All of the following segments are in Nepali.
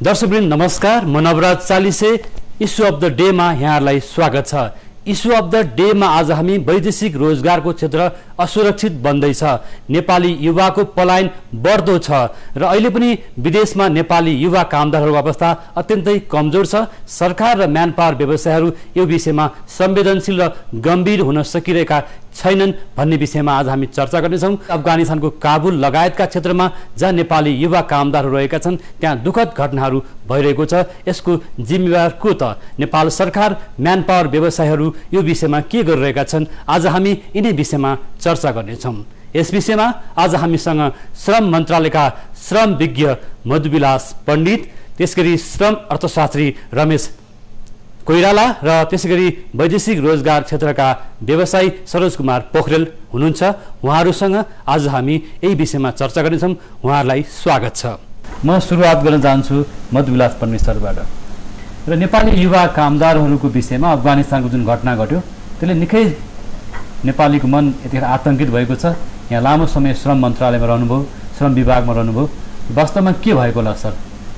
दर्शकवृन्द नमस्कार, म Nawaraj Chalise issue of the डेमा यहाँहरूलाई स्वागत छ। इस्यु अफ द डेमा आज हामी वैदेशिक रोजगारको क्षेत्र असुरक्षित बन्दैछ, नेपाली युवाको पलायन बढ्दो छ र अहिले पनि विदेशमा नेपाली युवा कामदारहरूको अवस्था अत्यन्तै कमजोर छ। सरकार र म्यान पावर व्यवसायहरू यो विषयमा संवेदनशील र गम्भीर हुन सकिरहेका छैनन् भन्ने विषयमा आज हामी चर्चा गर्नेछौँ। अफगानिस्तानको काबुल लगायतका क्षेत्रमा जहाँ नेपाली युवा कामदारहरू रहेका छन् त्यहाँ दुःखद घटनाहरू भइरहेको छ। यसको जिम्मेवार को त? नेपाल सरकार, म्यान पावर व्यवसायहरू यो विषयमा के गरिरहेका छन्? आज हामी यिनै विषयमा चर्चा गर्नेछौँ। यस विषयमा आज हामीसँग श्रम मन्त्रालयका श्रम विज्ञ मधुविलास पण्डित, त्यसगरी श्रम अर्थशास्त्री रमेश कोइराला र त्यसैगरी वैदेशिक रोजगार क्षेत्रका व्यवसायी सरोज कुमार पोखरेल हुनुहुन्छ। उहाँहरूसँग आज हामी यही विषयमा चर्चा गर्नेछौँ। उहाँहरूलाई स्वागत छ। म सुरुवात गर्न चाहन्छु मधुविलास पण्डित सरबाट। र नेपाली युवा कामदारहरूको विषयमा अफगानिस्तानको जुन घटना घट्यो त्यसले निकै नेपालीको मन यतिखेर आतंकित भएको छ। यहाँ लामो समय श्रम मन्त्रालयमा रहनुभयो, श्रम विभागमा रहनुभयो, वास्तवमा के भएको होला सर?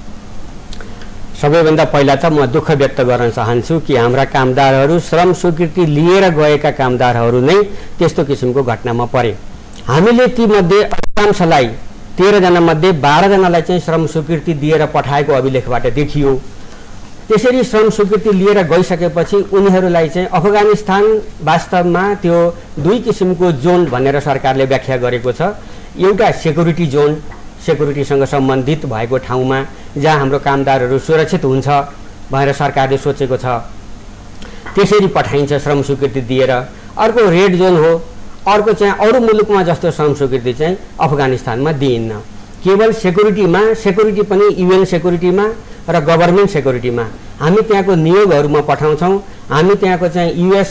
सबैभन्दा पहिला त म दुःख व्यक्त गर्न चाहन्छु कि हाम्रा कामदारहरू श्रम स्वीकृति लिएर गएका कामदारहरू नै त्यस्तो किसिमको घटनामा परे। हामीले तीमध्ये अधिकांशलाई 13 जना मध्ये 12 जनालाई चाहिँ श्रम स्वीकृति दिएर पठाएको अभिलेखबाट देखियो। त्यसरी श्रम स्वीकृति लिएर गइसकेपछि उनीहरूलाई चाहिँ अफगानिस्तान वास्तवमा त्यो दुई किसिमको जोन भनेर सरकारले व्याख्या गरेको छ। एउटा सेक्युरिटी जोन, सेक्युरिटीसँग सम्बन्धित भएको ठाउँमा जहाँ हाम्रो कामदारहरू सुरक्षित हुन्छ भनेर सरकारले सोचेको छ, त्यसरी पठाइन्छ श्रम स्वीकृति दिएर। अर्को रेड जोन हो। अर्को चाहिँ अरू मुलुकमा जस्तो श्रम स्वीकृति चाहिँ अफगानिस्तानमा दिइन्न। केवल सेक्युरिटीमा, सेक्युरिटी पनि युएन सेक्युरिटीमा र गभर्मेन्ट सेक्युरिटीमा हामी त्यहाँको नियोगहरूमा पठाउँछौँ। हामी त्यहाँको चाहिँ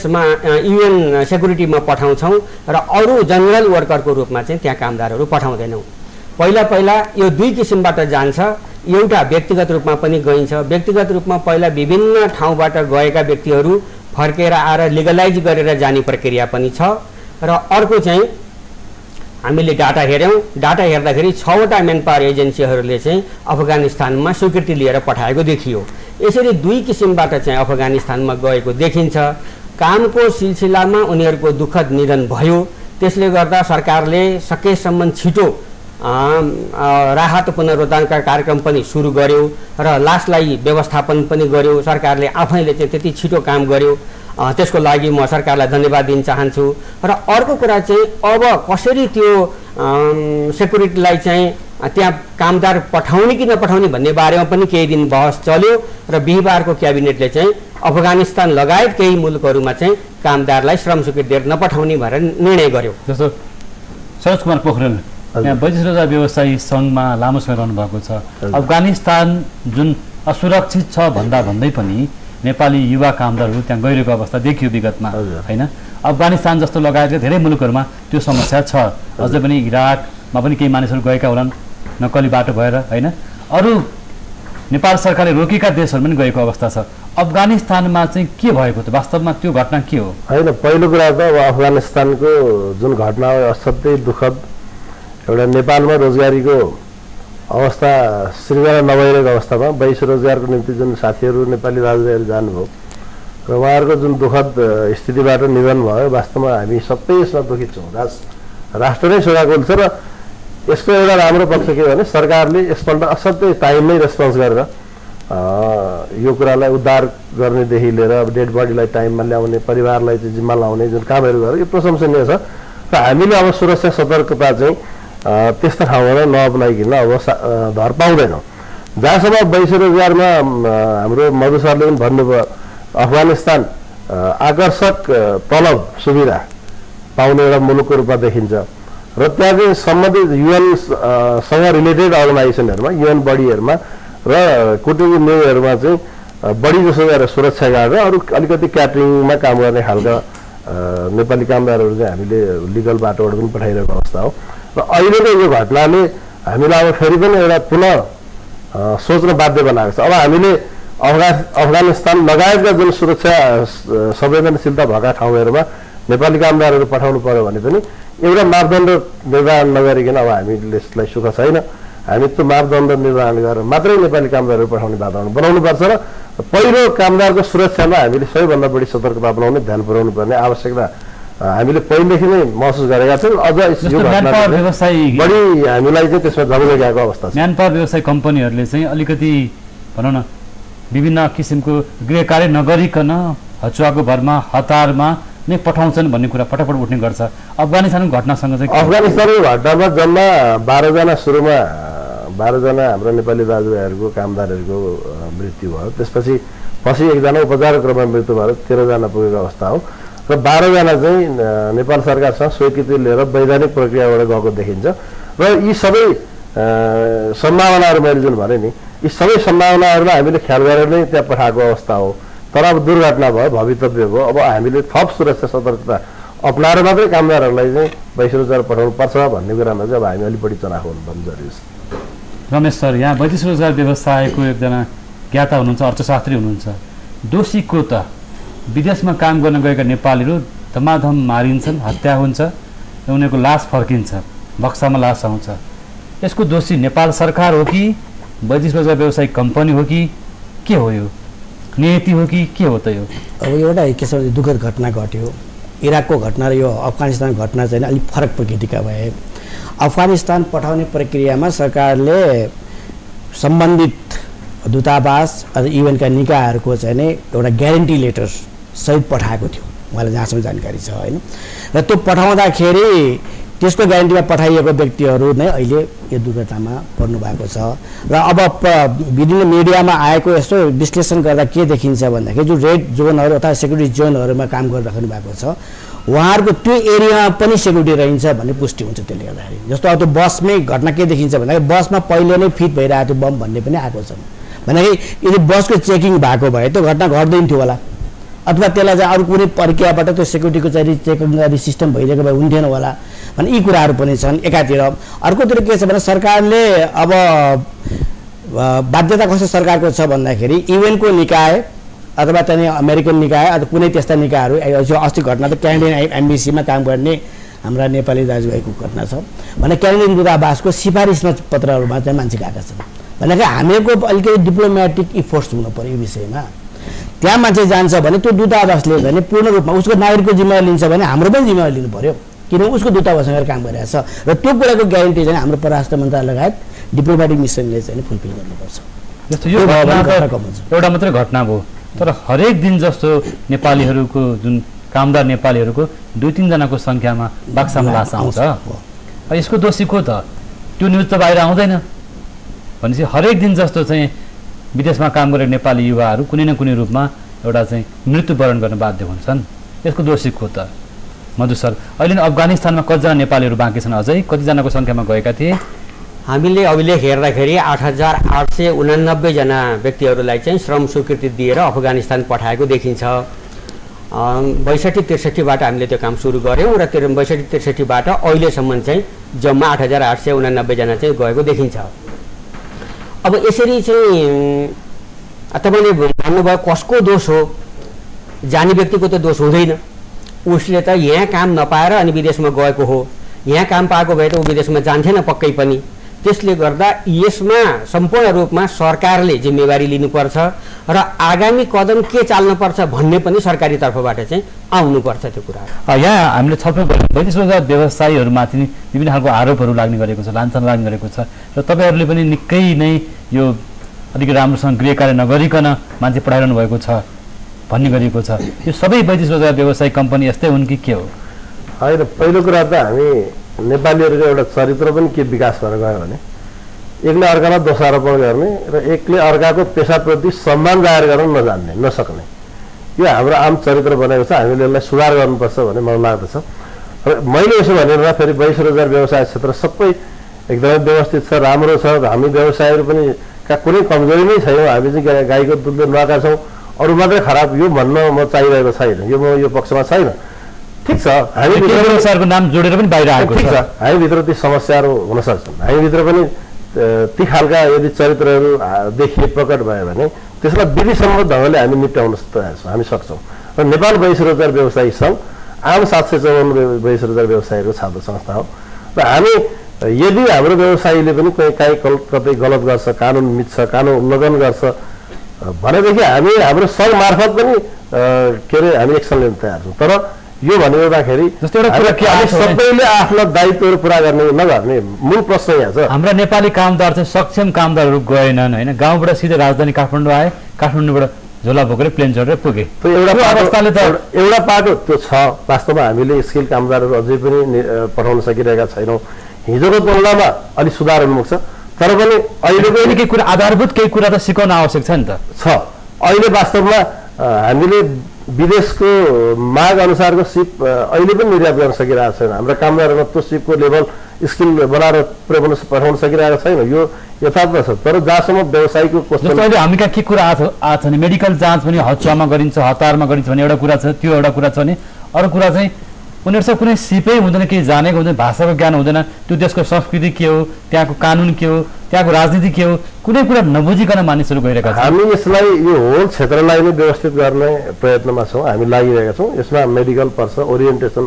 युएन सेक्युरिटीमा पठाउँछौँ र अरू जनरल वर्करको रूपमा चाहिँ त्यहाँ कामदारहरू पठाउँदैनौँ। पहिला पहिला यो दुई किसिमबाट जान्छ। एउटा व्यक्तिगत रूपमा पनि गइन्छ। व्यक्तिगत रूपमा पहिला विभिन्न ठाउँबाट गएका व्यक्तिहरू फर्केर आएर लिगलाइज गरेर जाने प्रक्रिया पनि छ। र अर्को चाहिँ हामीले डाटा हेऱ्यौँ। डाटा हेर्दाखेरि 6वटा म्यान पावर एजेन्सीहरूले चाहिँ अफगानिस्तानमा स्वीकृति लिएर पठाएको देखियो। यसरी दुई किसिमबाट चाहिँ अफगानिस्तानमा गएको देखिन्छ। कामको सिलसिलामा उनीहरूको दुःखद निधन भयो। त्यसले गर्दा सरकारले सकेसम्म छिटो राहत पुनरुद्धारका कार्यक्रम पनि सुरु गर्यो र लासलाई व्यवस्थापन पनि गर्यो। सरकारले आफैले चाहिँ त्यति छिटो काम गर्यो। त्यसको लागि म सरकारलाई धन्यवाद दिन चाहन्छु। र अर्को कुरा चाहिँ अब कसरी त्यो सेक्युरिटीलाई चाहिँ त्यहाँ कामदार पठाउने कि नपठाउने भन्ने बारेमा पनि केही दिन बहस चल्यो र बिहिबारको क्याबिनेटले चाहिँ अफगानिस्तान लगायत केही मुलुकहरूमा चाहिँ कामदारलाई श्रम स्वीकृति दिएर नपठाउने भनेर निर्णय गर्यो। जस्तो सरोज कुमार पोखरेल यहाँ वैदेशिक रोजगार व्यवसायी सङ्घमा लामो समय रहनु भएको छ। अफगानिस्तान जुन असुरक्षित छ भन्दै पनि नेपाली युवा कामदारहरू त्यहाँ गइरहेको अवस्था देखियो विगतमा, होइन? अफगानिस्तान जस्तो लगायतका धेरै मुलुकहरूमा त्यो समस्या छ। अझै पनि इराकमा पनि केही मानिसहरू गएका होलान् नक्कली बाटो भएर, होइन? अरू नेपाल सरकारले रोकेका देशहरू पनि गएको अवस्था छ। अफगानिस्तानमा चाहिँ के भएको त? वास्तवमा त्यो घटना के हो? होइन, पहिलो कुरा त अब अफगानिस्तानको जुन घटना हो असाध्यै दुःखद। एउटा नेपालमा रोजगारीको अवस्था श्रृङ्खला नभइरहेको अवस्थामा वैश्विक रोजगारको निम्ति जुन साथीहरू नेपाली दाजुभाइहरू जानुभयो र उहाँहरूको जुन दुःखद स्थितिबाट निधन भयो, वास्तवमा हामी सबै यसमा दुखित छौँ। राष्ट्र नै शोकाकुल छ। र यसको एउटा राम्रो पक्ष के भने सरकारले यसपल्ट असाध्यै टाइममै रेस्पोन्स गरेर यो कुरालाई उद्धार गर्नेदेखि लिएर अब डेड बडीलाई टाइममा ल्याउने, परिवारलाई चाहिँ जिम्मा लाउने जुन कामहरू गर्यो यो प्रशंसनीय छ। र हामीले अब सुरक्षा सतर्कता चाहिँ त्यस्ता ठाउँबाट नअपनाइकन अब धर पाउँदैनौँ। जहाँसम्म वैश्विक रोजगारमा हाम्रो मधु सरले पनि भन्नुभयो, अफगानिस्तान आकर्षक तलब सुविधा पाउने एउटा मुलुकको रूपमा देखिन्छ र त्यहाँ चाहिँ सम्बन्धित युएनसँग रिलेटेड अर्गनाइजेसनहरूमा, युएन बडीहरूमा र कुटुम्ब नियोगहरूमा चाहिँ बढी जसो गरेर सुरक्षा गार्ड र अरू अलिकति क्याटरिङमा काम गर्ने खालका नेपाली कामदारहरू चाहिँ हामीले लिगल बाटोबाट पनि पठाइरहेको अवस्था हो। र अहिलेको यो घटनाले हामीलाई अब फेरि पनि एउटा पुनः सोच्न बाध्य बनाएको छ। अब हामीले अफगानिस्तान लगायतका जुन सुरक्षा संवेदनशीलता भएका ठाउँहरूमा नेपाली कामदारहरू पठाउनु पर्यो भने पनि एउटा मापदण्ड निर्धारण नगरिकन अब हामीले यसलाई सुख छैन। हामी त्यो मापदण्ड निर्धारण गरेर मात्रै नेपाली कामदारहरू पठाउने वातावरण बनाउनुपर्छ र पहिलो कामदारको सुरक्षामा हामीले सबैभन्दा बढी सतर्कता बनाउने ध्यान पुर्याउनु पर्ने आवश्यकता हामीले पहिलेदेखि नै महसुस गरेका छौँ। अझ यो बढी हामीलाई चाहिँ त्यसमा जम्दै गएको अवस्था छ। म्यान पावर व्यवसाय कम्पनीहरूले चाहिँ अलिकति भनौँ न विभिन्न किसिमको गृह कार्य नगरिकन हचुवाको भरमा हतारमा नै पठाउँछन् भन्ने कुरा पटपट उठ्ने गर्छ। अफगानिस्तानको घटनासँग चाहिँ अफगानिस्तानको घटनामा जम्मा 12जना सुरुमा 12जना हाम्रो नेपाली दाजुभाइहरूको कामदारहरूको मृत्यु भयो। त्यसपछि पछि एकजना उपचार क्रममा मृत्यु भयो, 13जना पुगेको अवस्था हो र 12जना चाहिँ नेपाल सरकारसँग स्वीकृति लिएर वैधानिक प्रक्रियाबाट गएको देखिन्छ। र यी सबै सम्भावनाहरू मैले जुन भने नि यी सबै सम्भावनाहरूलाई हामीले ख्याल गरेर नै त्यहाँ पठाएको अवस्था हो। तर अब दुर्घटना भयो, भवितव्य भयो, अब हामीले थप सुरक्षा सतर्कता अप्नाएर मात्रै कामदारहरूलाई चाहिँ बहिष्कार पठाउनु पर्छ भन्ने कुरामा चाहिँ अब हामी अलिक बढी चनाखो हुनुपर्ने जरुरी छ। रमेश सर, यहाँ वैदेशिक रोजगार व्यवसायको एकजना ज्ञाता हुनुहुन्छ, अर्थशास्त्री हुनुहुन्छ। दोषी को त? विदेशमा काम गर्न गएका नेपालीहरू धमाधम मारिन्छन्, हत्या हुन्छ, उनीहरूको लास फर्किन्छ, बक्सामा लास आउँछ। यसको दोषी नेपाल सरकार हो कि वैदेशिक रोजगार व्यवसाय कम्पनी हो कि के हो? यो नीति हो कि के हो त? यो अब एउटा के छ, दुःखद घटना घट्यो। इराकको घटना र यो अफगानिस्तानको घटना चाहिँ अलिक फरक प्रकृतिका भए। अफगानिस्तान पठाउने प्रक्रियामा सरकारले सम्बन्धित दूतावास अथवा युएनका निकायहरूको चाहिँ नै एउटा ग्यारेन्टी लेटर सहित पठाएको थियो, उहाँलाई जहाँसम्म जानकारी छ होइन। र त्यो पठाउँदाखेरि त्यसको ग्यारेन्टीमा पठाइएको व्यक्तिहरू नै अहिले यो दुर्घटनामा पर्नु भएको छ। र अब विभिन्न मिडियामा आएको यस्तो विश्लेषण गर्दा के देखिन्छ भन्दाखेरि जो रेड जोनहरू अथवा सेक्युरिटी जोनहरूमा काम गरिराख्नु भएको छ उहाँहरूको त्यो एरियामा पनि सेक्युरिटी रहन्छ भन्ने पुष्टि हुन्छ। त्यसले गर्दाखेरि जस्तो अब त्यो बसमै घटना के देखिन्छ भन्दाखेरि बसमा पहिले नै फिट भइरहेको थियो बम भन्ने पनि आएको छ। भन्दाखेरि यदि बसको चेकिङ भएको भए त्यो घटना घट्दैन थियो होला, अथवा त्यसलाई चाहिँ अरू कुनै प्रक्रियाबाट त्यो सेक्युरिटीको चाहिँ चेकिङ गर्ने सिस्टम भइरहेको भए हुन्थेन होला भन्ने यी कुराहरू पनि छन् एकातिर। अर्कोतिर के छ भने सरकारले अब बाध्यता कस्तो सरकारको छ भन्दाखेरि युएनको निकाय अथवा चाहिँ अमेरिकन निकाय अथवा कुनै त्यस्ता निकायहरू, अस्ति घटना त क्यानेडियन एम्बेसीमा काम गर्ने हाम्रा नेपाली दाजुभाइको घटना छ भने क्यानेडियन दूतावासको सिफारिसमा पत्रहरूमा चाहिँ मान्छे गएका छन्। भनेको हामीहरूको अलिकति डिप्लोमेटिक इफोर्ट्स हुनु पर्यो यो विषयमा। त्यहाँ मान्छे जान्छ भने त्यो दूतावासले भने पूर्ण रूपमा उसको नागरिकको जिम्मेवारी लिन्छ भने हाम्रो पनि जिम्मेवारी लिनु पर्यो, किनभने उसको दूतावाससँग काम गरिरहेको छ। र त्यो कुराको ग्यारेन्टी चाहिँ हाम्रो परराष्ट्र मन्त्रालय लगायत डिप्लोमेटिक मिसनले चाहिँ फुलफिल गर्नुपर्छ। जस्तो यो एउटा मात्रै घटना भयो, तर हरेक दिन जस्तो नेपालीहरूको जुन कामदार नेपालीहरूको 2-3 जनाको सङ्ख्यामा बाक्सामा लास आउँछ। यसको दोषी को त? त्यो न्युज त बाहिर आउँदैन भनेपछि हरेक दिन जस्तो चाहिँ विदेशमा काम गरेको नेपाली युवाहरू कुनै न कुनै रूपमा एउटा चाहिँ मृत्युवरण गर्न बाध्य हुन्छन्। यसको दोषी को त? मधु सर, अहिले अफगानिस्तानमा कतिजना नेपालीहरू बाँकी छन्? अझै कतिजनाको सङ्ख्यामा गएका थिए? हामीले अभिलेख हेर्दाखेरि 8889 जना व्यक्तिहरूलाई चाहिँ श्रम स्वीकृति दिएर अफगानिस्तान पठाएको देखिन्छ। 62-63बाट हामीले त्यो काम सुरु गऱ्यौँ र 62-63बाट अहिलेसम्म चाहिँ जम्मा 8889 जना चाहिँ गएको देखिन्छ। अब यसरी चाहिँ तपाईँले भन्नुभयो कसको दोष हो? जाने व्यक्तिको त दोष हुँदैन, उसले त यहाँ काम नपाएर अनि विदेशमा गएको हो। यहाँ काम पाएको भए त ऊ विदेशमा जान्थेन पक्कै पनि। त्यसले गर्दा यसमा सम्पूर्ण रूपमा सरकारले जिम्मेवारी लिनुपर्छ र आगामी कदम के चाल्नुपर्छ भन्ने पनि सरकारी तर्फबाट चाहिँ आउनुपर्छ त्यो कुरा। यहाँ हामीले छलफल गर्यौँ वैदेशिक रोजगार व्यवसायीहरूमाथि विभिन्न खालको आरोपहरू लाग्ने गरेको छ, लाञ्छन लाग्ने गरेको छ र तपाईँहरूले पनि निकै नै यो अलिक राम्रोसँग गृह कार्य नगरिकन मान्छे पढाइरहनु भएको छ भन्ने गरिएको छ। यो सबै वैदेशिक रोजगार व्यवसाय कम्पनी यस्तै हुन् कि के हो? होइन, पहिलो कुरा त हामी नेपालीहरूको एउटा चरित्र पनि के विकास भएर गयो भने एकले अर्कामा दोषारोपण गर्ने र एकले अर्काको पेसाप्रति सम्मान जाहेर गर्न नजान्ने नसक्ने, यो हाम्रो आम चरित्र बनेको छ। हामीले यसलाई सुधार गर्नुपर्छ भन्ने मलाई लाग्दछ। र मैले यसो भनेर फेरि वैदेशिक रोजगार व्यवसाय क्षेत्र सबै एकदमै व्यवस्थित छ, राम्रो छ। हामी व्यवसायहरू पनि कुनै कमजोरी नै छैन। हामी चाहिँ गाईको दुधले नुहाएका छौँ, अरू मात्रै खराब यो भन्न म चाहिरहेको छैन, यो पक्षमा छैन। ठिक छ, हामी व्यवसायको नाम जोडेर पनि बाहिर आएको छ। हामीभित्र ती समस्याहरू हुन सक्छन्, हामीभित्र पनि ती खालका यदि चरित्रहरू देखिए प्रकट भयो भने त्यसलाई विधिसम्मत ढङ्गले हामी निप्ट्याउन तयार छौँ, हामी सक्छौँ। र नेपाल वैदेशिक रोजगार व्यवसायी सङ्घ आम 754 वैदेशिक रोजगार व्यवसायीहरूको छात्र संस्था हो र हामी यदि हाम्रो व्यवसायीले पनि काहीँ कतै गलत गर्छ, कानुन मिच्छ, कानुन उल्लङ्घन गर्छ भनेदेखि हामी हाम्रो सङ्घ मार्फत पनि के अरे हामी एक्सन लिन तयार छौँ। तर यो भनिरहँदाखेरि सबैले आफ्नो दायित्वहरू पुरा गर्ने नगर्ने मूल प्रश्न यहाँ छ। हाम्रा नेपाली कामदार चाहिँ सक्षम कामदारहरू गएनन् होइन, गाउँबाट सिधै राजधानी काठमाडौँ आए, काठमाडौँबाट झोला बोकेर प्लेन चढेर पुगे। एउटा पाटो त्यो छ। वास्तवमा हामीले स्किल कामदारहरू अझै पनि पठाउन सकिरहेका छैनौँ। हिजोको तुलनामा अलिक सुधार उन्मुख छ, तर पनि अहिलेको केही कुरा आधारभूत केही कुरा त सिकाउन आवश्यक छ नि त। अहिले वास्तवमा हामीले विदेशको माग अनुसारको सिप अहिले पनि निर्यात गर्न सकिरहेको छैन। हाम्रा कामदारहरूमा त्यो सिपको लेभल स्किल बनाएर पठाउन सकिरहेको छैन। यो यथार्थ छ। तर जहाँसम्म व्यवसायको जस्तो अहिले हामी कहाँ के कुरा आएको छ भने मेडिकल जाँच पनि हचुवामा गरिन्छ, हतारमा गरिन्छ भन्ने एउटा कुरा छ। त्यो एउटा कुरा छ भने अरू कुरा चाहिँ उनीहरूसँग कुनै सिपै हुँदैन, केही जानेको हुँदैन, भाषाको ज्ञान हुँदैन, त्यो देशको संस्कृति के हो, त्यहाँको कानुन के हो, त्यहाँको राजनीति के हो, कुनै कुरा नबुझिकन मानिसहरू गइरहेका छन्। हामी यसलाई यो होल क्षेत्रलाई नै व्यवस्थित गर्ने प्रयत्नमा छौँ, हामी लागिरहेका छौँ। यसमा मेडिकल पर्छ, ओरिएन्टेसन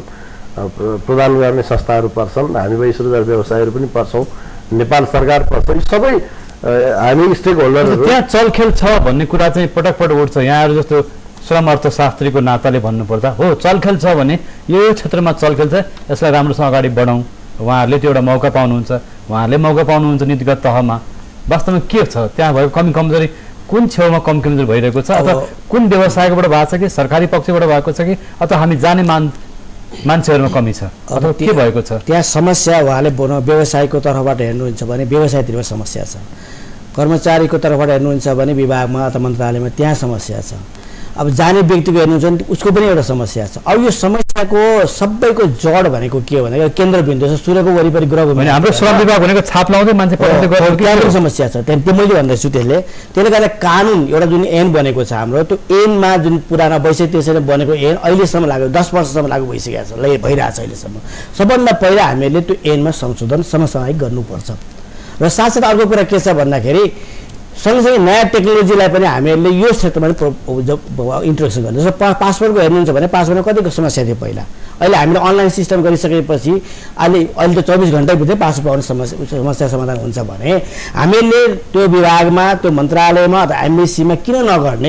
प्रदान गर्ने संस्थाहरू पर्छन्, हामी वैश्विक रोजगार व्यवसायहरू पनि पर्छौँ, नेपाल सरकार पर्छ। यी सबै हामी स्टेक होल्डरहरू त्यहाँ चलखेल छ भन्ने कुरा चाहिँ पटक पटक उठ्छ। यहाँहरू जस्तो श्रम अर्थशास्त्रीको नाताले भन्नुपर्दा हो चलखेल छ भने यो क्षेत्रमा चलखेल छ, यसलाई राम्रोसँग अगाडि बढाउँ। उहाँहरूले त्यो एउटा मौका पाउनुहुन्छ, उहाँहरूले मौका पाउनुहुन्छ नीतिगत तहमा। वास्तवमा के छ त्यहाँ भएको कमी कमजोरी, कुन छेउमा कमी कमजोरी भइरहेको छ, अथवा कुन व्यवसायकोबाट भएको छ कि सरकारी पक्षबाट भएको छ कि अथवा हामी जाने मान्छेहरूमा कमी छ, अथवा के भएको छ त्यहाँ समस्या। उहाँले व्यवसायको तर्फबाट हेर्नुहुन्छ भने व्यवसायतिर समस्या छ, कर्मचारीको तर्फबाट हेर्नुहुन्छ भने विभागमा अथवा मन्त्रालयमा त्यहाँ समस्या छ, अब जाने व्यक्तिको हेर्नुहुन्छ भने उसको पनि एउटा समस्या छ। अब यो समस्याको सबैको जड भनेको के हो भने केन्द्रबिन्दु छ, सूर्यको वरिपरि ग्रह भने हाम्रो श्रम विभाग भनेको छाप लाउँदै मान्छे पठाउँदै गएको त्यहाँ पनि समस्या छ। त्यो मैले भन्दैछु त्यसले गर्दा कानुन एउटा जुन ऐन बनेको छ हाम्रो, त्यो ऐनमा जुन पुरानो 62 बनेको ऐन अहिलेसम्म लाग्यो 10 वर्षसम्म लागू भइसकेको छ, भइरहेको छ अहिलेसम्म। सबभन्दा पहिला हामीले त्यो ऐनमा संशोधन समसामयिक गर्नुपर्छ। र साथसाथै अर्को कुरा के छ भन्दाखेरि सँगसँगै नयाँ टेक्नोलोजीलाई पनि हामीहरूले यो क्षेत्रमा इन्ट्रोडक्सन गर्नु। जस्तो पासपोर्टको हेर्नुहुन्छ भने पासपोर्टमा कतिको समस्या थियो पहिला, अहिले हामीले अनलाइन सिस्टम गरिसकेपछि अहिले त 24 घन्टाभित्रै पासपोर्ट पाउने समस्या समाधान हुन्छ भने हामीले त्यो विभागमा त्यो मन्त्रालयमा अथवा एमबिसीमा किन नगर्ने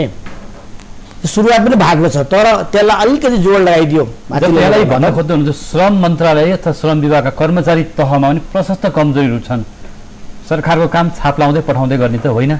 सुरुवात पनि भएको छ, तर त्यसलाई अलिकति जोड लगाइदियो। त्यसलाई भन्न खोज्दै हुनुहुन्छ श्रम मन्त्रालय अथवा श्रम विभागका कर्मचारी तहमा पनि प्रशस्त कमजोरीहरू छन्। सरकारको काम छाप लाउँदै पठाउँदै गर्ने त होइन।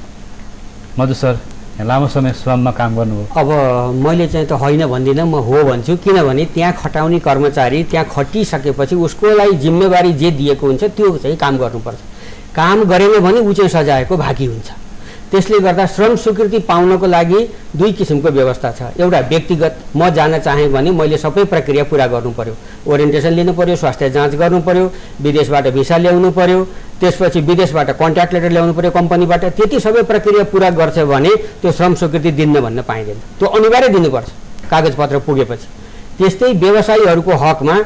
मधु सर लामो समय श्रममा काम गर्नुभयो। अब मैले चाहिँ त होइन भन्दिनँ, म हो भन्छु। किनभने त्यहाँ खटाउने कर्मचारी त्यहाँ खटिसकेपछि उसकोलाई जिम्मेवारी जे दिएको हुन्छ त्यो चाहिँ काम गर्नुपर्छ। काम गरेन भने ऊ चाहिँ सजायको भागी हुन्छ। त्यसले गर्दा श्रम स्वीकृति पाउनको लागि दुई किसिमको व्यवस्था छ। एउटा व्यक्तिगत, म जान चाहेँ भने मैले सबै प्रक्रिया पुरा गर्नु पर्यो, ओरिएन्टेसन लिनु पर्यो, स्वास्थ्य जाँच गर्नु पर्यो, विदेशबाट भिसा ल्याउनु पर्यो, त्यसपछि विदेशबाट कन्ट्याक्ट लेटर ल्याउनु पर्यो कम्पनीबाट। त्यति सबै प्रक्रिया पुरा गर्छ भने त्यो श्रम स्वीकृति दिन्न भन्न पाइँदैन, त्यो अनिवार्य दिनुपर्छ कागजपत्र पुगेपछि। त्यस्तै व्यवसायीहरूको हकमा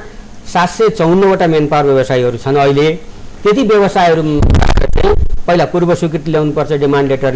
754वटा मेनपावर व्यवसायीहरू छन् अहिले। त्यति व्यवसायहरू पहिला पूर्व स्वीकृति ल्याउनुपर्छ, डिमान्ड लेटर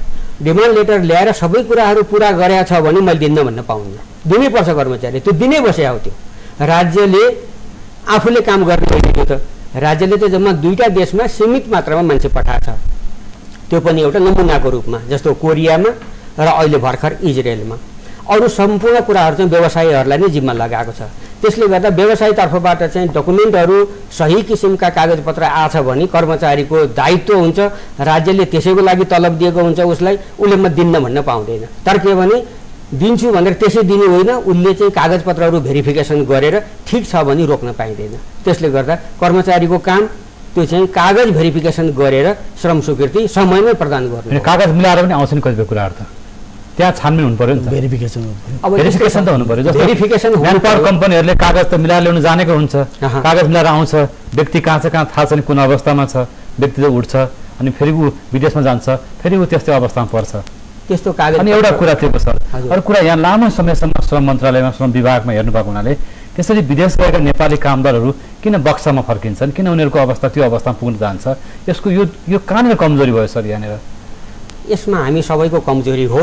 ल्याएर सबै कुराहरू पुरा गरेका छ भने मैले दिन्न भन्न पाउन्न। दिनैपर्छ कर्मचारी, त्यो दिनै बसे आऊ। त्यो राज्यले आफूले काम गर्ने होइन। त राज्यले त जम्मा 2टा देशमा सीमित मात्रामा मान्छे पठाएको छ, त्यो पनि एउटा नमुनाको रूपमा, जस्तो कोरियामा र अहिले भर्खर इजरायलमा। अरू सम्पूर्ण कुराहरू चाहिँ व्यवसायीहरूलाई नै जिम्मा लगाएको छ। त्यसले गर्दा व्यवसायी तर्फबाट चाहिँ डकुमेन्टहरू सही किसिमका कागजपत्र आछ भने कर्मचारीको दायित्व हुन्छ, राज्यले त्यसैको लागि तलब दिएको हुन्छ उसलाई, उसले म दिन्न भन्न पाउँदैन। तर के भने दिन्छु भनेर त्यसै दिने होइन, उसले चाहिँ कागजपत्रहरू भेरिफिकेसन गरेर ठिक छ भने रोक्न पाइँदैन। त्यसले गर्दा कर्मचारीको काम त्यो चाहिँ कागज भेरिफिकेसन गरेर श्रम स्वीकृति समयमै प्रदान गर्नु। कागज मिलाएर पनि आउँछ नि कतिपय कुराहरू त त्यहाँ छानबिन हुनु पर्यो नि त, भेरिफिकेसन त हुनु पर्यो। जस्तो भेरिफिकेसन म्यानपावर कम्पनीहरूले कागज त मिलाएर ल्याउनु जानेको हुन्छ, कागज मिलाएर आउँछ, व्यक्ति कहाँ छ कहाँ थाहा छैन, कुन अवस्थामा छ, व्यक्ति त उठ्छ अनि फेरि ऊ विदेशमा जान्छ, फेरि ऊ त्यस्तै अवस्थामा पर्छ। त्यस्तो कागज अनि एउटा कुरा थियो सर, अरू कुरा यहाँ लामो समयसम्म श्रम मन्त्रालयमा श्रम विभागमा हेर्नु भएको हुनाले त्यसरी विदेश गएका नेपाली कामदारहरू किन बक्सामा फर्किन्छन्, किन उनीहरूको अवस्था त्यो अवस्थामा पुग्न जान्छ, यसको यो कहाँनिर कमजोरी भयो सर यहाँनिर? यसमा हामी सबैको कमजोरी हो।